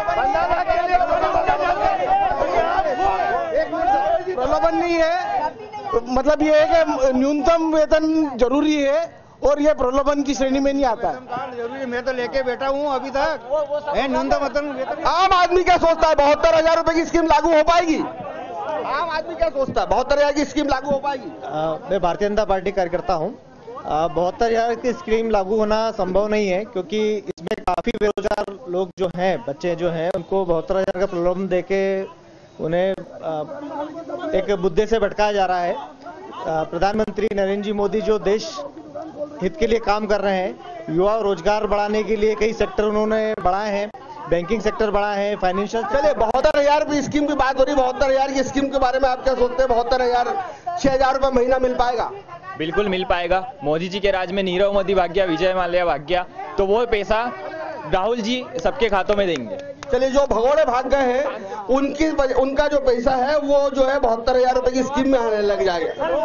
प्रलोभन नहीं है, मतलब ये है कि न्यूनतम वेतन जरूरी है और ये प्रलोभन की श्रेणी में नहीं आता है। जरूरी, मैं तो लेके बैठा हूँ अभी तक। न्यूनतम वेतन आम आदमी क्या सोचता है? बहत्तर हजार रुपए की स्कीम लागू हो पाएगी? आम आदमी क्या सोचता है? बहत्तर हजार की स्कीम लागू हो पाएगी? मैं भारतीय जनता पार्टी कार्यकर्ता हूँ। बहत्तर हजार की स्कीम लागू होना संभव नहीं है, क्योंकि इसमें काफी बेरोजगार लोग जो हैं, बच्चे जो हैं, उनको बहत्तर हजार का प्रलोभन देके उन्हें एक मुद्दे से भटकाया जा रहा है। प्रधानमंत्री नरेंद्र जी मोदी जो देश हित के लिए काम कर रहे हैं, युवा रोजगार बढ़ाने के लिए कई सेक्टर उन्होंने बढ़ाए हैं, बैंकिंग सेक्टर बढ़ा है, फाइनेंशियल। चलिए, बहत्तर हजार की स्कीम की बात हो रही, बहत्तर हजार की स्कीम के बारे में आप क्या सोचते हैं? बहत्तर हजार छह हजार रुपए महीना मिल पाएगा? बिल्कुल मिल पाएगा। मोदी जी के राज में नीरव मोदी भाग गया, विजय माल्या भाग गया, तो वो पैसा राहुल जी सबके खातों में देंगे। चलिए, जो भगोड़े भाग गए हैं उनकी उनका जो पैसा है वो जो है बहत्तर हजार रुपए की स्कीम में आने लग जाएगा।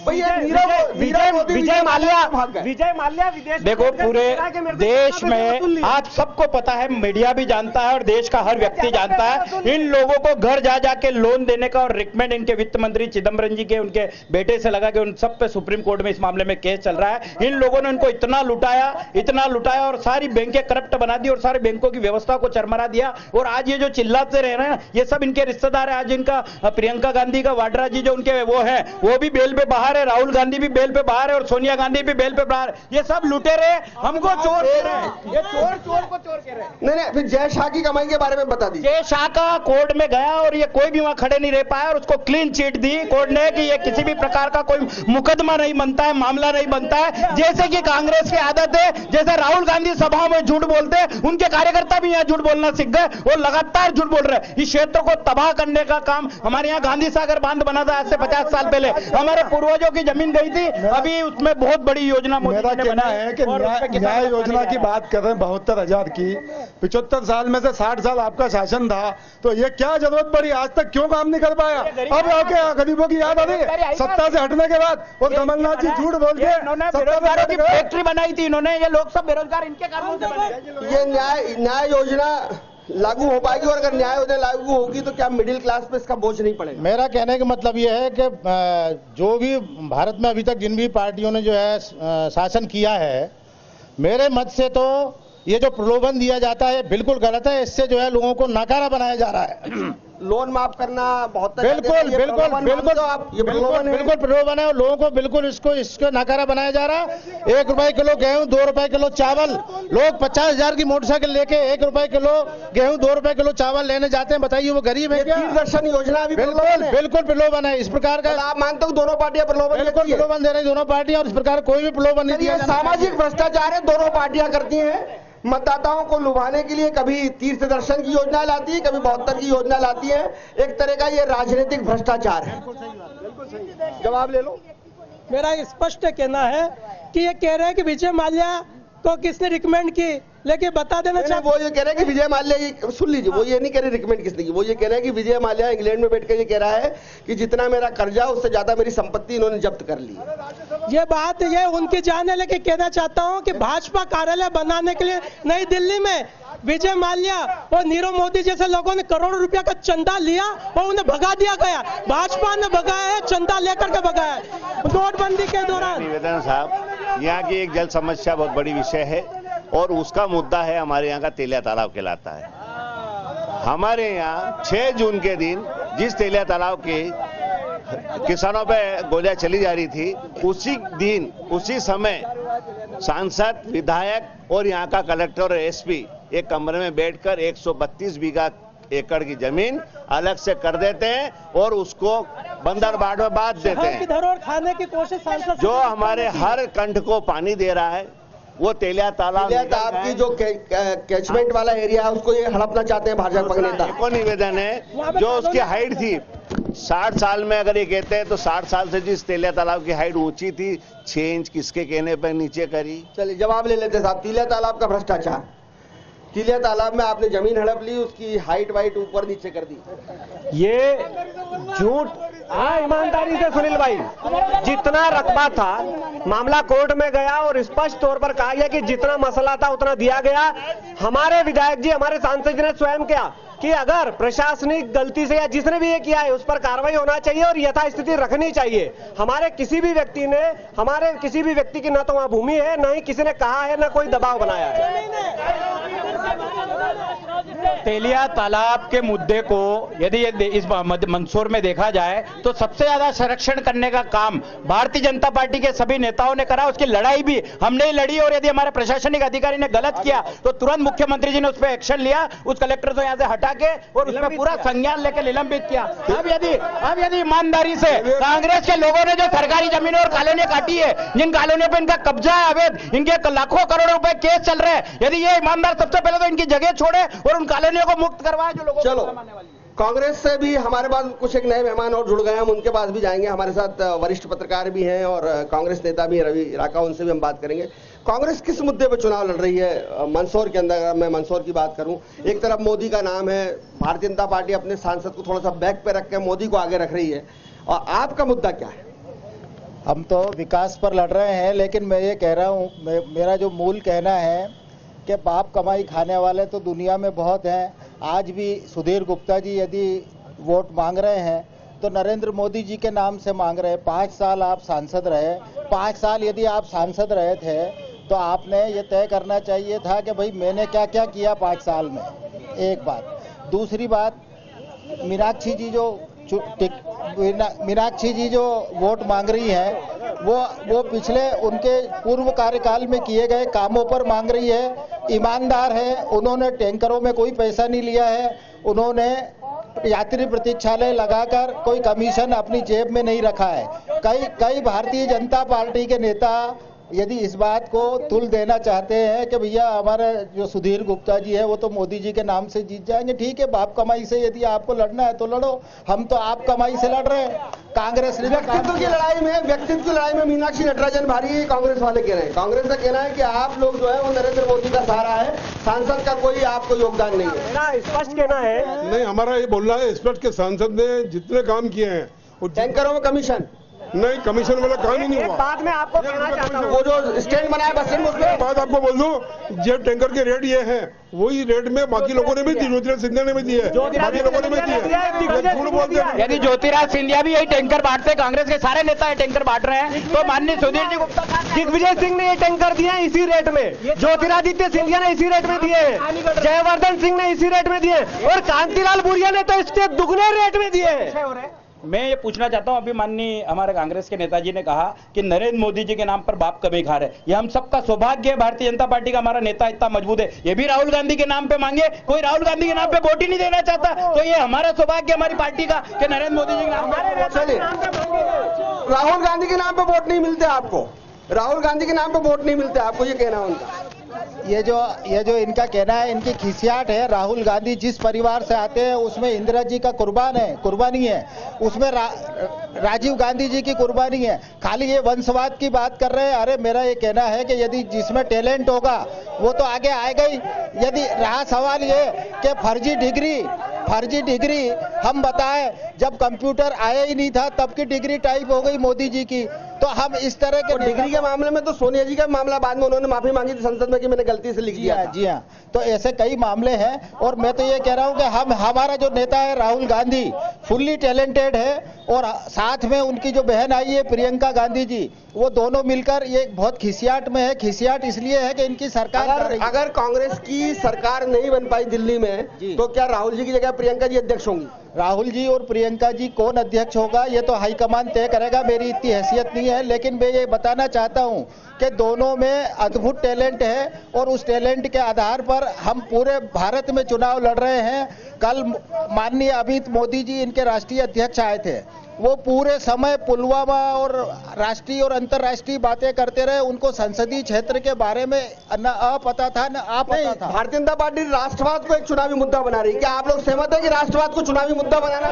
विजय माल्या विजय माल्या विदेश देखो पूरे देश में आज सबको पता है, मीडिया भी जानता है और देश का हर व्यक्ति जानता है, इन लोगों को घर जा जाके लोन देने का और रिकमेंड इनके वित्त मंत्री चिदम्बरम जी के उनके बेटे से लगा के उन सब पे सुप्रीम कोर्ट में इस मामले में केस चल रहा है। इन लोगों ने इनको इतना लुटाया इतना लुटाया और सारी बैंकें करप्ट बना दी और सारी बैंकों की व्यवस्था को चरमरा दिया। और आज ये जो चिल्लाते रहे ना, ये सब इनके रिश्तेदार है। आज इनका प्रियंका गांधी का वाड्रा जी जो उनके वो है वो भी बेल पे बाहर है, राहुल गांधी भी बेल पे बाहर है और सोनिया गांधी भी बेल पे बाहर है। ये सब लुटेरे हमको चोर कह रहे हैं, ये चोर चोर को चोर कह रहे हैं। नहीं नहीं, फिर जय शाह की कमाई के बारे में बता दीजिए। जय शाह का कोर्ट में गया और ये कोई भी वहां खड़े नहीं रह पाया और उसको क्लीन चिट दी कोर्ट ने कि ये किसी भी प्रकार का कोई मुकदमा नहीं बनता है, मामला नहीं बनता है। जैसे कि कांग्रेस की आदत है, जैसे राहुल गांधी सभाओं में झूठ बोलते हैं, उनके कार्यकर्ता भी यहाँ झूठ बोलना सीख गए और लगातार झूठ बोल रहे हैं। इस क्षेत्र को तबाह करने का काम, हमारे यहाँ गांधी सागर बांध बना था आज से पचास साल पहले, हमारे पूर्वजों की जमीन गई थी, अभी उसमें बहुत बड़ी योजना मोदी मेरा ने कहना बनाई है कि न्याय न्याय योजना की बात कर रहे हैं बहत्तर हजार की, पिछहत्तर साल में से साठ साल आपका शासन था, तो ये क्या जरूरत पड़ी, आज तक क्यों काम नहीं कर पाया? अब आके गरीबों की याद आ रही है सत्ता से हटने के बाद। और कमलनाथ जी झूठ बोल के बेरोजगारों की फैक्ट्री बनाई थी इन्होंने, ये लोग सब बेरोजगार इनके कारणों से बने। ये न्याय न्याय योजना लागू हो पाएगी और अगर न्याय योजना लागू होगी तो क्या मिडिल क्लास पे इसका बोझ नहीं पड़ेगा? मेरा कहने का मतलब यह है कि जो भी भारत में अभी तक जिन भी पार्टियों ने जो है शासन किया है, मेरे मत से तो ये जो प्रलोभन दिया जाता है बिल्कुल गलत है। इससे जो है लोगों को नाकारा बनाया जा रहा है। लोन माफ करना बहुत बिल्कुल बिल्कुल बिल्कुल आप ये प्रलोभन है, बिल्कुल प्रलोभन है और लोगों को बिल्कुल इसको इसको नाकारा बनाया जा रहा है। एक रुपए किलो गेहूं, दो रुपए किलो चावल, लोग पचास हजार की मोटरसाइकिल लेके एक रुपए किलो गेहूं, दो रुपए किलो चावल लेने जाते हैं। बताइए वो गरीब है क्या? दर्शन योजना भी बिल्कुल बिल्कुल प्रलोभन है। इस प्रकार का आप मानते हो दोनों पार्टियां प्रलोभन बिल्कुल प्रलोभन दे रही दोनों पार्टियां और इस प्रकार कोई भी प्रलोभन नहीं दिया। सामाजिक भ्रष्टाचार है, दोनों पार्टियां करती हैं मतदाताओं को लुभाने के लिए। कभी तीर्थ दर्शन की योजना लाती है, कभी बहत्तर की योजना लाती है। एक तरह का ये राजनीतिक भ्रष्टाचार है। जवाब ले लो। मेरा स्पष्ट कहना है कि ये कह रहे हैं कि विजय माल्या को किसने रिकमेंड की, लेकिन बता देना चाहिए। वो ये कह रहे हैं कि विजय माल्या, सुन लीजिए, वो ये नहीं कह रहे रिकमेंड किसने की, वो ये कह रहे हैं कि विजय माल्या इंग्लैंड में बैठकर ये कह रहा है कि जितना मेरा कर्जा उससे ज्यादा मेरी संपत्ति इन्होंने जब्त कर ली। ये बात ये उनकी जान है, लेकिन कहना चाहता हूं कि भाजपा कार्यालय बनाने के लिए नई दिल्ली में विजय माल्या और नीरव मोदी जैसे लोगों ने करोड़ों रुपया का चंदा लिया और उन्हें भगा दिया गया। भाजपा ने भगाया है, चंदा लेकर के भगाया है नोटबंदी के दौरान। निवेदन साहब, यहाँ की एक जल समस्या बहुत बड़ी विषय है और उसका मुद्दा है हमारे यहाँ का तेलिया तालाब कहलाता है। हमारे यहाँ छह जून के दिन जिस तेलिया तालाब के किसानों पे गोलियां चली जा रही थी, उसी दिन उसी समय सांसद, विधायक और यहाँ का कलेक्टर और एसपी एक कमरे में बैठकर एक सौ बत्तीस बीघा एकड़ की जमीन अलग से कर देते हैं और उसको बंदरबाड़ में बांट देते हैं। धरोहर खाने की कोशिश सांसद जो हमारे हर कंठ को पानी दे रहा है वो तेलिया तालाब तालाब की जो कैचमेंट वाला एरिया है उसको ये हड़पना चाहते हैं भाजपा के नेता। को निवेदन है, जो उसकी हाइट थी साठ साल में, अगर ये कहते हैं तो साठ साल से जिस तेलिया तालाब की हाइट ऊंची थी छह इंच किसके कहने पर नीचे करी। चलिए जवाब ले लेते साहब। तेलिया तालाब का भ्रष्टाचार, तेलिया तालाब में आपने जमीन हड़प ली, उसकी हाइट वाइट ऊपर नीचे कर दी। ये झूठ। हाँ, ईमानदारी से सुनील भाई, जितना रकबा था मामला कोर्ट में गया और स्पष्ट तौर पर कहा गया कि जितना मसला था उतना दिया गया। हमारे विधायक जी, हमारे सांसद जी ने स्वयं किया कि अगर प्रशासनिक गलती से या जिसने भी ये किया है उस पर कार्रवाई होना चाहिए और यथास्थिति रखनी चाहिए। हमारे किसी भी व्यक्ति ने, हमारे किसी भी व्यक्ति की न तो वहां भूमि है, न ही किसी ने कहा है, न कोई दबाव बनाया है। तेलिया तालाब के मुद्दे को यदि इस मंदसौर में देखा जाए तो सबसे ज्यादा संरक्षण करने का काम भारतीय जनता पार्टी के सभी नेताओं ने करा। उसकी लड़ाई भी हमने ही लड़ी और यदि हमारे प्रशासनिक अधिकारी ने गलत किया तो तुरंत मुख्यमंत्री जी ने उस पर एक्शन लिया, उस कलेक्टर को यहां से हटा के और उसमें पूरा संज्ञान लेकर निलंबित किया। अब यदि अब यदि ईमानदारी से कांग्रेस के लोगों ने जो सरकारी जमीनें और कॉलोनियां काटी है, जिन कॉलोनियों पर इनका कब्जा है अवैध, इनके लाखों करोड़ों रुपए केस चल रहे हैं, यदि ये ईमानदार सबसे पहले तो इनकी जगह छोड़े और उन कॉलोनियों को मुक्त करवाए जो लोगों चलो कांग्रेस से भी हमारे पास कुछ एक नए मेहमान और जुड़ गए, हम उनके पास भी जाएंगे। हमारे साथ वरिष्ठ पत्रकार भी हैं और कांग्रेस नेता भी रवि राका, उनसे भी हम बात करेंगे। कांग्रेस किस मुद्दे पर चुनाव लड़ रही है मंदसौर के अंदर? मैं मंदसौर की बात करूं, एक तरफ मोदी का नाम है, भारतीय जनता पार्टी अपने सांसद को थोड़ा सा बैक पे रख के मोदी को आगे रख रही है, और आपका मुद्दा क्या है? हम तो विकास पर लड़ रहे हैं, लेकिन मैं ये कह रहा हूँ, मेरा जो मूल कहना है कि बाप कमाई खाने वाले तो दुनिया में बहुत हैं। आज भी सुधीर गुप्ता जी यदि वोट मांग रहे हैं तो नरेंद्र मोदी जी के नाम से मांग रहे हैं। पाँच साल आप सांसद रहे, पाँच साल यदि आप सांसद रहे थे तो आपने ये तय करना चाहिए था कि भाई मैंने क्या क्या किया पाँच साल में। एक बात। दूसरी बात, मीनाक्षी जी जो मीनाक्षी जी जो वोट मांग रही है वो वो पिछले उनके पूर्व कार्यकाल में किए गए कामों पर मांग रही है। ईमानदार है, उन्होंने टैंकरों में कोई पैसा नहीं लिया है, उन्होंने यात्री प्रतीक्षालय लगाकर कोई कमीशन अपनी जेब में नहीं रखा है। कई कई भारतीय जनता पार्टी के नेता यदि इस बात को तुल देना चाहते हैं कि भैया हमारा जो सुधीर गुप्ता जी है वो तो मोदी जी के नाम से जीत जाएंगे, ठीक है, बाप कमाई से यदि आपको लड़ना है तो लड़ो, हम तो आप कमाई से लड़ रहे हैं। कांग्रेस ने व्यक्तित्व की लड़ाई में व्यक्तित्व की लड़ाई में मीनाक्षी नटराजन भारी है, कांग्रेस वाले कह रहे हैं। कांग्रेस का कहना है कि आप लोग जो है वो नरेंद्र मोदी का सहारा है, सांसद का कोई आपको योगदान नहीं है। स्पष्ट कहना है नहीं, हमारा ये बोलना है स्पष्ट के सांसद ने जितने काम किए हैं टैंकरों में कमीशन नहीं, कमीशन वाला काम ही नहीं हुआ। बाद में आपको कहना चाहता हूं, वो जो स्टैंड बनाया बस स्टैंड, उसमें बात आपको बोल दूं, जो टैंकर के रेट ये हैं वही रेट में बाकी लोगों ने भी दी, ज्योतिराज सिंधिया ने भी दी है, बाकी लोगों ने भी दी है। झूठ बोलते हैं। यदि ज्योतिराज सिंधिया भी यही टैंकर बांटते, कांग्रेस के सारे नेता टैंकर बांट रहे हैं, तो माननीय सुधीर जी गुप्ता दिग्विजय सिंह ने ये टैंकर दिए हैं इसी रेट में, ज्योतिरादित्य सिंधिया ने इसी रेट में दिए हैं, जयवर्धन सिंह ने इसी रेट में दिए, और कांतिलाल भूरिया ने तो इससे दुगने रेट में दिए हैं। मैं ये पूछना चाहता हूं, अभी माननीय हमारे कांग्रेस के नेताजी ने कहा कि नरेंद्र मोदी जी के नाम पर बाप कभी खा रहे, ये हम सबका सौभाग्य है, भारतीय जनता पार्टी का हमारा नेता इतना मजबूत है। ये भी राहुल गांधी के नाम पे मांगे, कोई राहुल गांधी के नाम पे वोट ही नहीं देना चाहता, तो ये हमारा सौभाग्य हमारी पार्टी का कि नरेंद्र मोदी जी के नाम पे। चलिए, राहुल गांधी के नाम पे वोट नहीं मिलते आपको, राहुल गांधी के नाम पे वोट नहीं मिलते आपको, ये कहना है उनका। ये जो ये जो इनका कहना है, इनकी खिसियाट है। राहुल गांधी जिस परिवार से आते हैं उसमें इंदिरा जी का कुर्बान है कुर्बानी है, उसमें रा, राजीव गांधी जी की कुर्बानी है। खाली ये वंशवाद की बात कर रहे हैं। अरे मेरा ये कहना है कि यदि जिसमें टैलेंट होगा वो तो आगे आएगा ही। यदि रहा सवाल ये कि फर्जी डिग्री फर्जी डिग्री हम बताएं, जब कंप्यूटर आया ही नहीं था तब की डिग्री टाइप हो गई मोदी जी की, तो हम इस तरह के डिग्री के मामले में तो सोनिया जी का मामला बाद में उन्होंने माफी मांगी थी संसद में कि मैंने गलती से लिख दिया। जी हाँ, तो ऐसे कई मामले हैं। और मैं तो ये कह रहा हूँ कि हम हमारा जो नेता है राहुल गांधी फुल्ली टैलेंटेड है, और साथ में उनकी जो बहन आई है प्रियंका गांधी जी, वो दोनों मिलकर ये बहुत खिसियाट में है। खिसियाट इसलिए है कि इनकी सरकार अगर, अगर कांग्रेस की सरकार नहीं बन पाई दिल्ली में, तो क्या राहुल जी की जगह प्रियंका जी अध्यक्ष होंगी? राहुल जी और प्रियंका जी कौन अध्यक्ष होगा ये तो हाईकमान तय करेगा, मेरी इतनी हैसियत नहीं है। लेकिन मैं ये बताना चाहता हूँ कि दोनों में अद्भुत टैलेंट है, और उस टैलेंट के आधार पर हम पूरे भारत में चुनाव लड़ रहे हैं। कल माननीय अमित मोदी जी इनके राष्ट्रीय अध्यक्ष आए थे, वो पूरे समय पुलवामा और राष्ट्रीय और अंतर्राष्ट्रीय बातें करते रहे, उनको संसदीय क्षेत्र के बारे में न अ पता था न आ पता था। भारतीय जनता पार्टी राष्ट्रवाद को एक चुनावी मुद्दा बना रही है, क्या आप लोग सहमत है कि राष्ट्रवाद को चुनावी मुद्दा बनाना?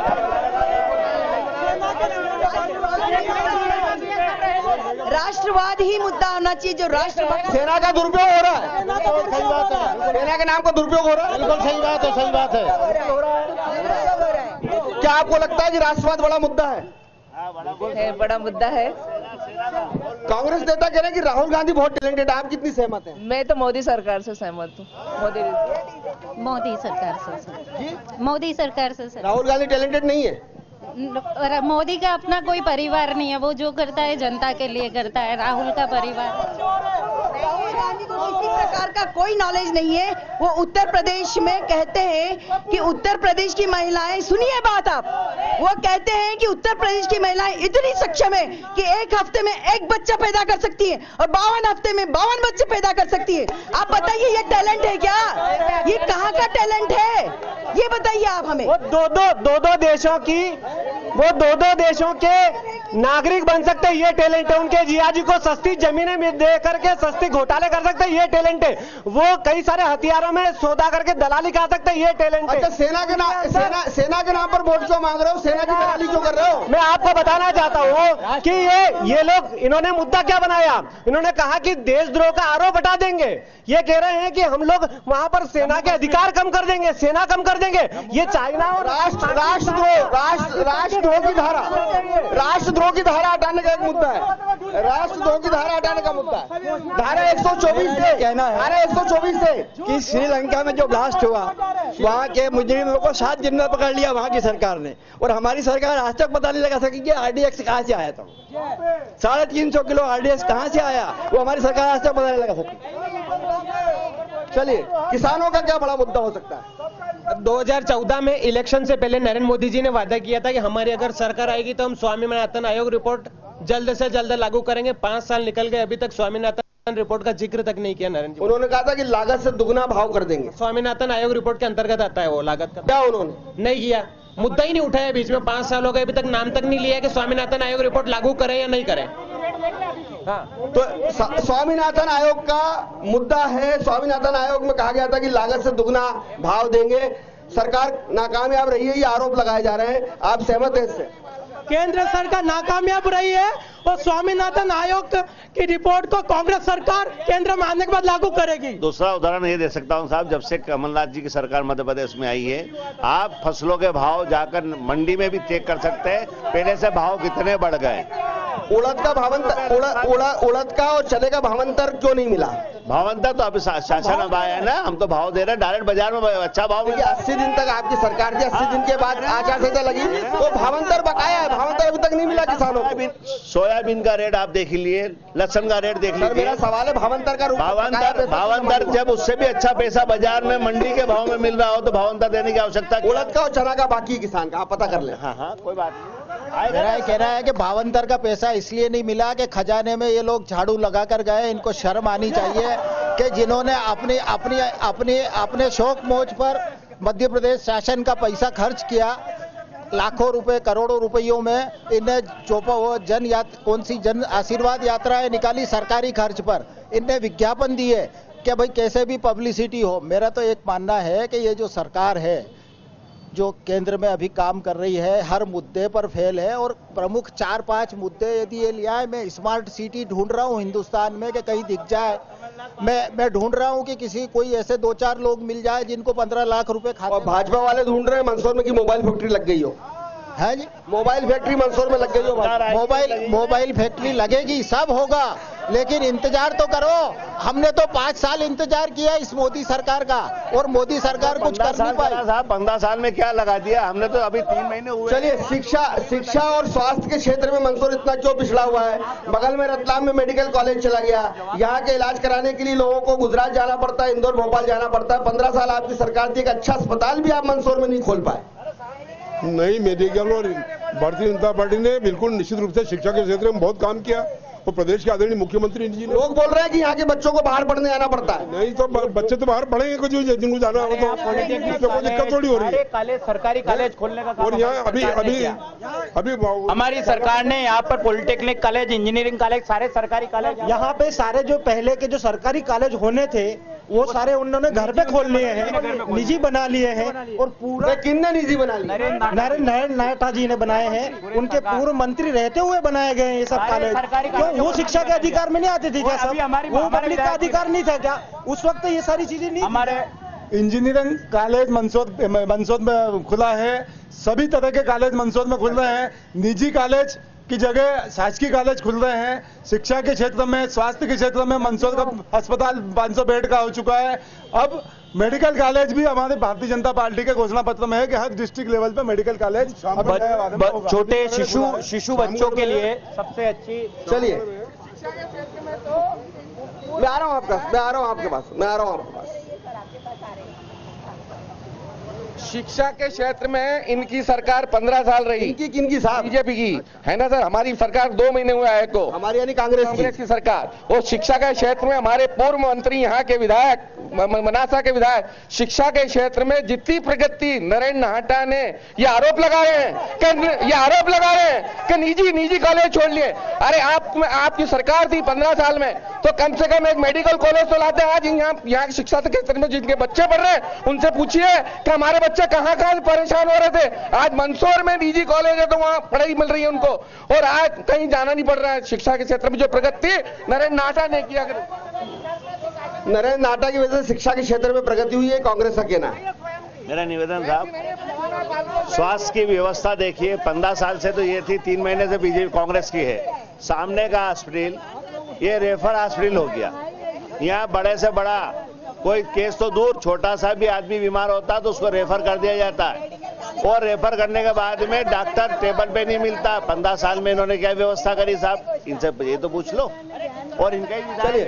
राष्ट्रवाद ही मुद्दा होना चाहिए, जो राष्ट्रवाद। सेना का दुरुपयोग हो रहा है, सही बात है, सेना के नाम का दुरुपयोग हो रहा है, बिल्कुल सही बात है, सही बात है। क्या आपको लगता है कि राष्ट्रवाद बड़ा मुद्दा है? है, बड़ा मुद्दा है। कांग्रेस नेता कह रहे हैं कि राहुल गांधी बहुत टैलेंटेड है, आप कितनी सहमत हैं? मैं तो मोदी सरकार से सहमत हूँ। मोदी मोदी सरकार से मोदी सरकार से राहुल गांधी टैलेंटेड नहीं है? मोदी का अपना कोई परिवार नहीं है, वो जो करता है जनता के लिए करता है। राहुल का परिवार, राहुल गांधी को किसी प्रकार का कोई नॉलेज नहीं है। वो उत्तर प्रदेश में कहते हैं कि उत्तर प्रदेश की महिलाएं, सुनिए बात आप, वो कहते हैं कि उत्तर प्रदेश की महिलाएं इतनी सक्षम है कि एक हफ्ते में एक बच्चा पैदा कर सकती है और बावन हफ्ते में बावन बच्चे पैदा कर सकती है। आप बताइए ये टैलेंट है क्या? ये कहाँ का टैलेंट है, ये बताइए आप हमें। वो दो दो दो दो देशों की वो दो दो देशों के नागरिक बन सकते हैं, ये टैलेंट है। उनके जियाजी को सस्ती जमीनें में दे करके सस्ती घोटाले कर सकते हैं, ये टैलेंट है। वो कई सारे हथियारों में सौदा करके दलाली कर सकते हैं, ये टैलेंट है। अच्छा, सेना के नाम सेना सेना के नाम पर वोट क्यों मांग रहे हो? सेना की दलाली क्यों कर रहे हो? मैं आपको बताना चाहता हूँ कि ये ये लोग, इन्होंने मुद्दा क्या बनाया, इन्होंने कहा कि देशद्रोह का आरोप हटा देंगे। ये कह रहे हैं कि हम लोग वहां पर सेना के अधिकार कम कर देंगे, सेना कम कर देंगे। ये चाइना और राष्ट्र राष्ट्रद्रोह राष्ट्र राष्ट्रद्रोह की धारा राष्ट्रद्रोह की धारा हटाने का एक मुद्दा है। राष्ट्रद्रोह की धारा हटाने का मुद्दा है। धारा एक सौ चौबीस से कहना है धारा एक सौ चौबीस से कि श्रीलंका में जो ब्लास्ट हुआ वहाँ के मुजरिमों को सात दिन में पकड़ लिया वहाँ की सरकार ने, और हमारी सरकार आज तक पता नहीं लगा सकी कि आरडीएक्स कहाँ से आया था। साढ़े तीन सौ किलो आरडीएक्स कहाँ से आया वो हमारी सरकार आज तक पता नहीं लगा सकी। चलिए, किसानों का क्या बड़ा मुद्दा हो सकता है? दो हज़ार चौदह में इलेक्शन से पहले नरेंद्र मोदी जी ने वादा किया था कि हमारी अगर सरकार आएगी तो हम स्वामीनाथन आयोग रिपोर्ट जल्द से जल्द लागू करेंगे। पांच साल निकल गए, अभी तक स्वामीनाथन रिपोर्ट का जिक्र तक नहीं किया नरेंद्र जी। उन्होंने कहा था कि लागत से दुगना भाव कर देंगे। स्वामीनाथन आयोग रिपोर्ट के अंतर्गत आता है वो लागत का। क्या उन्होंने नहीं किया, मुद्दा ही नहीं उठाया बीच में। पांच साल हो गए, अभी तक नाम तक नहीं लिया कि स्वामीनाथन आयोग रिपोर्ट लागू करें या नहीं करें। हाँ, तो स्वामीनाथन आयोग का मुद्दा है। स्वामीनाथन आयोग में कहा गया था कि लागत से दुगना भाव देंगे। सरकार नाकामयाब रही है, ये आरोप लगाए जा रहे हैं। आप सहमत हैं इससे? केंद्र सरकार नाकामयाब रही है और स्वामीनाथन आयोग की रिपोर्ट को कांग्रेस सरकार केंद्र में आने के बाद लागू करेगी। दूसरा उदाहरण ये दे सकता हूं साहब, जब से कमलनाथ जी की सरकार मध्य प्रदेश में आई है, आप फसलों के भाव जाकर मंडी में भी चेक कर सकते हैं पहले से भाव कितने बढ़ गए। उड़द का भावंतर उड़द का और चने का भावंतर क्यों नहीं मिला? भावंतर तो अभी शासन अब आया है ना, हम तो भाव दे रहे हैं डायरेक्ट बाजार में अच्छा भाव। अस्सी दिन तक आपकी सरकार थी, अस्सी दिन के बाद आचार संहिता लगी तो भावंतर बकाया है, भावंतर अभी तक नहीं मिला किसानों को। सोयाबीन का रेट आप देख लिए, लहसुन का रेट देख लीजिए। मेरा सवाल है भावंतर का भावंतर भावंतर जब उससे भी अच्छा पैसा बाजार में मंडी के भाव में मिल रहा हो तो भावंतर देने की आवश्यकता। उड़द का और चना का बाकी किसान का आप पता कर लें। हाँ हाँ कोई बात नहीं। मेरा कहना है कि भावंतर का पैसा इसलिए नहीं मिला कि खजाने में ये लोग झाड़ू लगा कर गए। इनको शर्म आनी चाहिए कि जिन्होंने अपनी अपनी अपनी अपने शौक मौज पर मध्य प्रदेश शासन का पैसा खर्च किया, लाखों रुपए करोड़ों रुपयों में, इन्हें चौपा वो जन यात कौन सी जन आशीर्वाद यात्राएं निकाली सरकारी खर्च पर, इन्हें विज्ञापन दिए कि भाई कैसे भी पब्लिसिटी हो। मेरा तो एक मानना है कि ये जो सरकार है जो केंद्र में अभी काम कर रही है हर मुद्दे पर फेल है, और प्रमुख चार पांच मुद्दे यदि ये लिया है। मैं स्मार्ट सिटी ढूंढ रहा हूँ हिंदुस्तान में कि कहीं दिख जाए। मैं मैं ढूंढ रहा हूँ कि किसी कोई ऐसे दो चार लोग मिल जाए जिनको पंद्रह लाख रुपए खाते। और भाजपा वाले ढूंढ रहे हैं मंदसौर में कि मोबाइल फैक्ट्री लग गई हो। है जी, मोबाइल फैक्ट्री मंदसौर में लग गई हो। मोबाइल मोबाइल फैक्ट्री लगेगी, सब होगा, लेकिन इंतजार तो करो। हमने तो पांच साल इंतजार किया इस मोदी सरकार का, और मोदी सरकार कुछ कर नहीं पाई। साहब पंद्रह साल में क्या लगा दिया हमने, तो अभी तीन महीने हुए। चलिए, शिक्षा शिक्षा और स्वास्थ्य के क्षेत्र में मंदसौर इतना क्यों पिछड़ा हुआ है? बगल में रतलाम में मेडिकल कॉलेज चला गया, यहाँ के इलाज कराने के लिए लोगों को गुजरात जाना पड़ता है, इंदौर भोपाल जाना पड़ता है। पंद्रह साल आपकी सरकार थी, एक अच्छा अस्पताल भी आप मंदसौर में नहीं खोल पाए। नहीं, मेडिकल और भारतीय जनता पार्टी ने बिल्कुल निश्चित रूप से शिक्षा के क्षेत्र में बहुत काम किया, और प्रदेश के आदरणीय मुख्यमंत्री जी ने। लोग बोल रहे हैं कि यहाँ के बच्चों को बाहर पढ़ने आना पड़ता है। नहीं तो बच्चे तो बाहर पढ़ेंगे, कुछ जिनको जाना हो तो कोई दिक्कत थोड़ी हो रही है। कॉलेज सरकारी कॉलेज खोलने का और यहाँ अभी अभी अभी हमारी सरकार ने यहाँ पर पॉलिटेक्निक कॉलेज, इंजीनियरिंग कॉलेज, सारे सरकारी कॉलेज, यहाँ पे सारे जो पहले के जो सरकारी कॉलेज होने थे वो सारे उन्होंने घर पे खोल लिए हैं, निजी बना लिए हैं। और पूरा किन्ने निजी बना लिए? नरेंद्र नारायण नाटा जी ने बनाए हैं, उनके पूर्व मंत्री रहते हुए बनाए गए ये सब कॉलेज। क्यों वो शिक्षा के अधिकार में नहीं आते थे क्या? सब वो पब्लिक का अधिकार नहीं था क्या उस वक्त? ये सारी चीजें नहीं। हमारे इंजीनियरिंग कॉलेज मंदसौर मंदसौर में खुला है, सभी तरह के कॉलेज मंदसौर में खुल रहे हैं। निजी कॉलेज की जगह शासकीय कॉलेज खुल रहे हैं। शिक्षा के क्षेत्र में, स्वास्थ्य के क्षेत्र में मंदसौर का अस्पताल पाँच सौ बेड का हो चुका है। अब मेडिकल कॉलेज भी हमारे भारतीय जनता पार्टी के घोषणा पत्र में है कि हर डिस्ट्रिक्ट लेवल पे मेडिकल कॉलेज छोटे शिशु शिशु बच्चों के लिए सबसे अच्छी। चलिए, मैं आ रहा हूँ आपका मैं आ रहा हूँ आपके पास मैं आ रहा हूँ आपके पास शिक्षा के क्षेत्र में इनकी सरकार पंद्रह साल रही। इनकी किनकी साहब? बीजेपी की है ना सर। हमारी सरकार दो महीने हुए आए को, हमारी यानी कांग्रेस कांग्रेस की सरकार। और शिक्षा के क्षेत्र में हमारे पूर्व मंत्री, यहाँ के विधायक, मनासा के विधायक, शिक्षा के क्षेत्र में जितनी प्रगति नरेंद्र नाहटा ने ये आरोप लगा रहे हैं कि ये आरोप लगा रहे हैं कि निजी निजी कॉलेज छोड़ लिए। अरे आप आपकी सरकार थी पंद्रह साल में, तो कम से कम एक मेडिकल कॉलेज तो लाते। आज यहाँ यहाँ शिक्षा के क्षेत्र में जिनके बच्चे पढ़ रहे हैं उनसे पूछिए कि हमारे बच्चे कहां कहां परेशान हो रहे थे। आज मंदसौर में निजी कॉलेज है तो वहां पढ़ाई मिल रही है उनको, और आज कहीं जाना नहीं पड़ रहा है। शिक्षा के क्षेत्र में जो प्रगति नरेंद्र नाहटा ने किया, नरेंद्र नाहटा की वजह से शिक्षा के क्षेत्र में प्रगति हुई है, कांग्रेस का कहना है। मेरा निवेदन साहब, स्वास्थ्य की व्यवस्था देखिए, पंद्रह साल से तो ये थी, तीन महीने से बीजेपी कांग्रेस की है। सामने का हॉस्पिटल ये रेफर हॉस्पिटल हो गया। यहाँ बड़े से बड़ा कोई केस तो दूर, छोटा सा भी आदमी बीमार होता तो उसको रेफर कर दिया जाता है, और रेफर करने के बाद में डॉक्टर टेबल पे नहीं मिलता। पंद्रह साल में इन्होंने क्या व्यवस्था करी साहब, इनसे ये तो पूछ लो। और इनका ही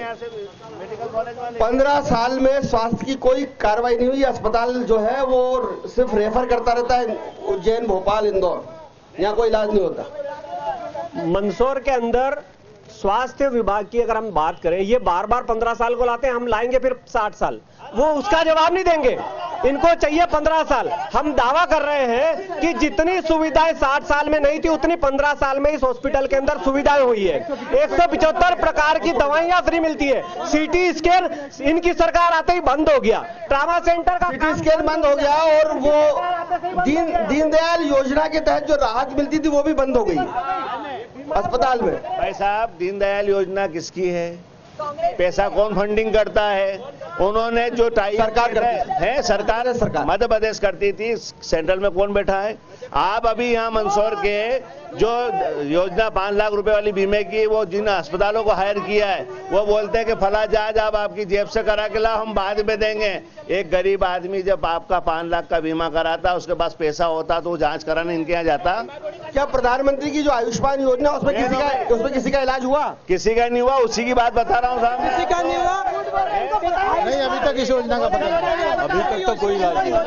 पंद्रह साल में स्वास्थ्य की कोई कार्रवाई नहीं हुई। अस्पताल जो है वो सिर्फ रेफर करता रहता है, उज्जैन, भोपाल, इंदौर, यहाँ कोई इलाज नहीं होता। मंदसौर के अंदर स्वास्थ्य विभाग की अगर हम बात करें, ये बार बार पंद्रह साल को लाते हैं, हम लाएंगे फिर साठ साल, वो उसका जवाब नहीं देंगे। इनको चाहिए पंद्रह साल। हम दावा कर रहे हैं कि जितनी सुविधाएं साठ साल में नहीं थी उतनी पंद्रह साल में इस हॉस्पिटल के अंदर सुविधाएं हुई है। एक सौ पिछहत्तर प्रकार की दवाइयां फ्री मिलती है। सीटी स्कैन इनकी सरकार आते ही बंद हो गया। ट्रामा सेंटर का सीटी स्कैन बंद हो गया, और वो दीन दीनदयाल योजना के तहत जो राहत मिलती थी वो भी बंद हो गई अस्पताल में। भाई साहब, दीनदयाल योजना किसकी है? पैसा कौन फंडिंग करता है? उन्होंने जो टाइप सरकार करती है, सरकार सरकार मध्य प्रदेश करती थी, सेंट्रल में कौन बैठा है? आप अभी यहाँ मंदसौर के जो योजना पांच लाख रुपए वाली बीमे की, वो जिन अस्पतालों को हायर किया है वो बोलते हैं कि फला जहाज आप आपकी जेब से करा के लाओ, हम बाद में देंगे। एक गरीब आदमी जब आपका पांच लाख का बीमा कराता, उसके पास पैसा होता तो वो जांच कराने इनके यहाँ जाता। क्या प्रधानमंत्री की जो आयुष्मान योजना उसमें किसी का उसमें किसी का इलाज हुआ? किसी का नहीं हुआ, उसी की बात बता रहा हूँ साहब। किसी का नहीं हुआ? नहीं, अभी तक इस योजना का पता नहीं, अभी तक तो कोई इलाज नहीं।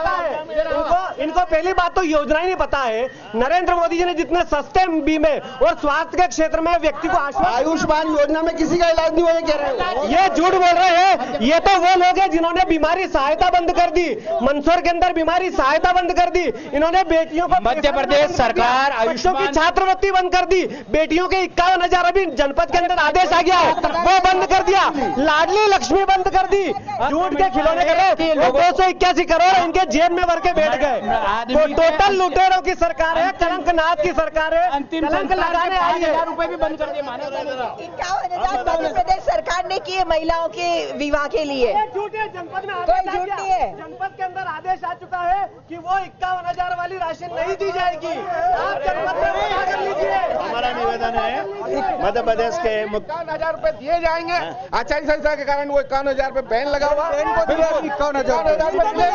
इनको इनको पहली बात तो योजना ही नहीं पता है। नरेंद्र मोदी जी ने जितने सस्ते बीमे और स्वास्थ्य के क्षेत्र में व्यक्ति को आयुष्मान योजना में किसी का इलाज नहीं हुआ, ये कह रहे हो? ये झूठ बोल रहे हैं। ये तो वो लोग हैं जिन्होंने बीमारी सहायता बंद कर दी। मंदसौर के अंदर बीमारी सहायता बंद कर दी। इन्होंने बेटियों को मध्य प्रदेश सरकार बच्चों की छात्रवृत्ति बंद कर दी। बेटियों के इक्यावन हजार अभी जनपद के अंदर आदेश आ गया है, वो बंद कर दिया। लाडली लक्ष्मी बंद कर दी। झूठ के खिलौने करे दो सौ इक्यासी करोड़ इनके जेब में भर के बैठ गए। तो टोटल लुटेरों की सरकार है, कलंकनाथ की सरकार है। अंतिम कलंक लगाने आई है। रुपए भी बंद कर दिए। इक्यावन हजार मध्य प्रदेश सरकार ने किए महिलाओं के विवाह के लिए। झूठ है, जनपद में कोई झूठ नहीं है। जनपद के अंदर आदेश आ चुका है कि वो इक्यावन हजार वाली राशि नहीं दी जाएगी। आप जनपद में पता कर लीजिए। हमारा निवेदन है, मध्य प्रदेश के इक्यावन हजार रूपए दिए जाएंगे। आचार्य संहिता के कारण वो इक्यावन हजार रूपए बैन लगा हुआ। इक्यावन हजार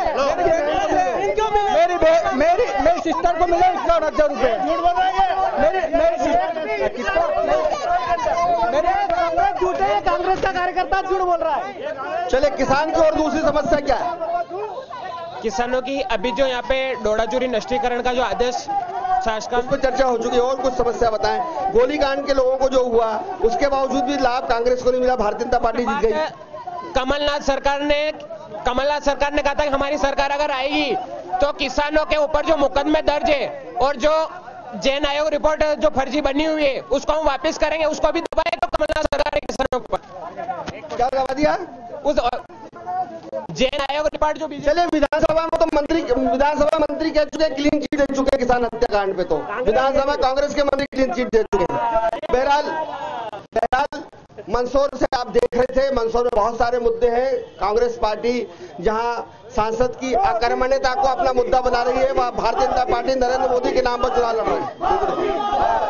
मेरी मेरी मेरी सिस्टर को मिले इक्यावन हजार रूपए। झूठ बोल रहे हैं। मेरी मेरी झूठे हैं, कांग्रेस का कार्यकर्ता झूठ बोल रहा है। चले किसान की और दूसरी समस्या क्या है? किसानों की अभी जो यहाँ पे डोडा चूरी नष्टीकरण का जो आदेश शासन उस पर चर्चा हो चुकी है। और कुछ समस्या बताएं। गोलीकांड के लोगों को जो हुआ उसके बावजूद भी लाभ कांग्रेस को नहीं मिला, भारतीय जनता पार्टी जीत गई। कमलनाथ सरकार ने कमलनाथ सरकार ने कहा था कि हमारी सरकार अगर आएगी तो किसानों के ऊपर जो मुकदमे दर्ज है और जो जैन आयोग रिपोर्ट जो फर्जी बनी हुई है उसको हम वापस करेंगे, उसको भी दबाए। तो कमलनाथ सरकार ने किसानों के ऊपर क्या दबा दिया? उस जैन आयोग रिपोर्ट जो चले विधानसभा में तो मंत्री विधानसभा मंत्री कह चुके क्लीन चिट दे चुके किसान हत्याकांड पे, तो विधानसभा कांग्रेस के मंत्री क्लीन चिट दे चुके हैं। बहरहाल बहरहाल मंदसौर से आप देख रहे थे, मंदसौर में बहुत सारे मुद्दे हैं। कांग्रेस पार्टी जहां सांसद की अकर्मण्यता को अपना मुद्दा बना रही है, वह भारतीय जनता पार्टी नरेंद्र मोदी के नाम पर चुनाव लड़ रही है।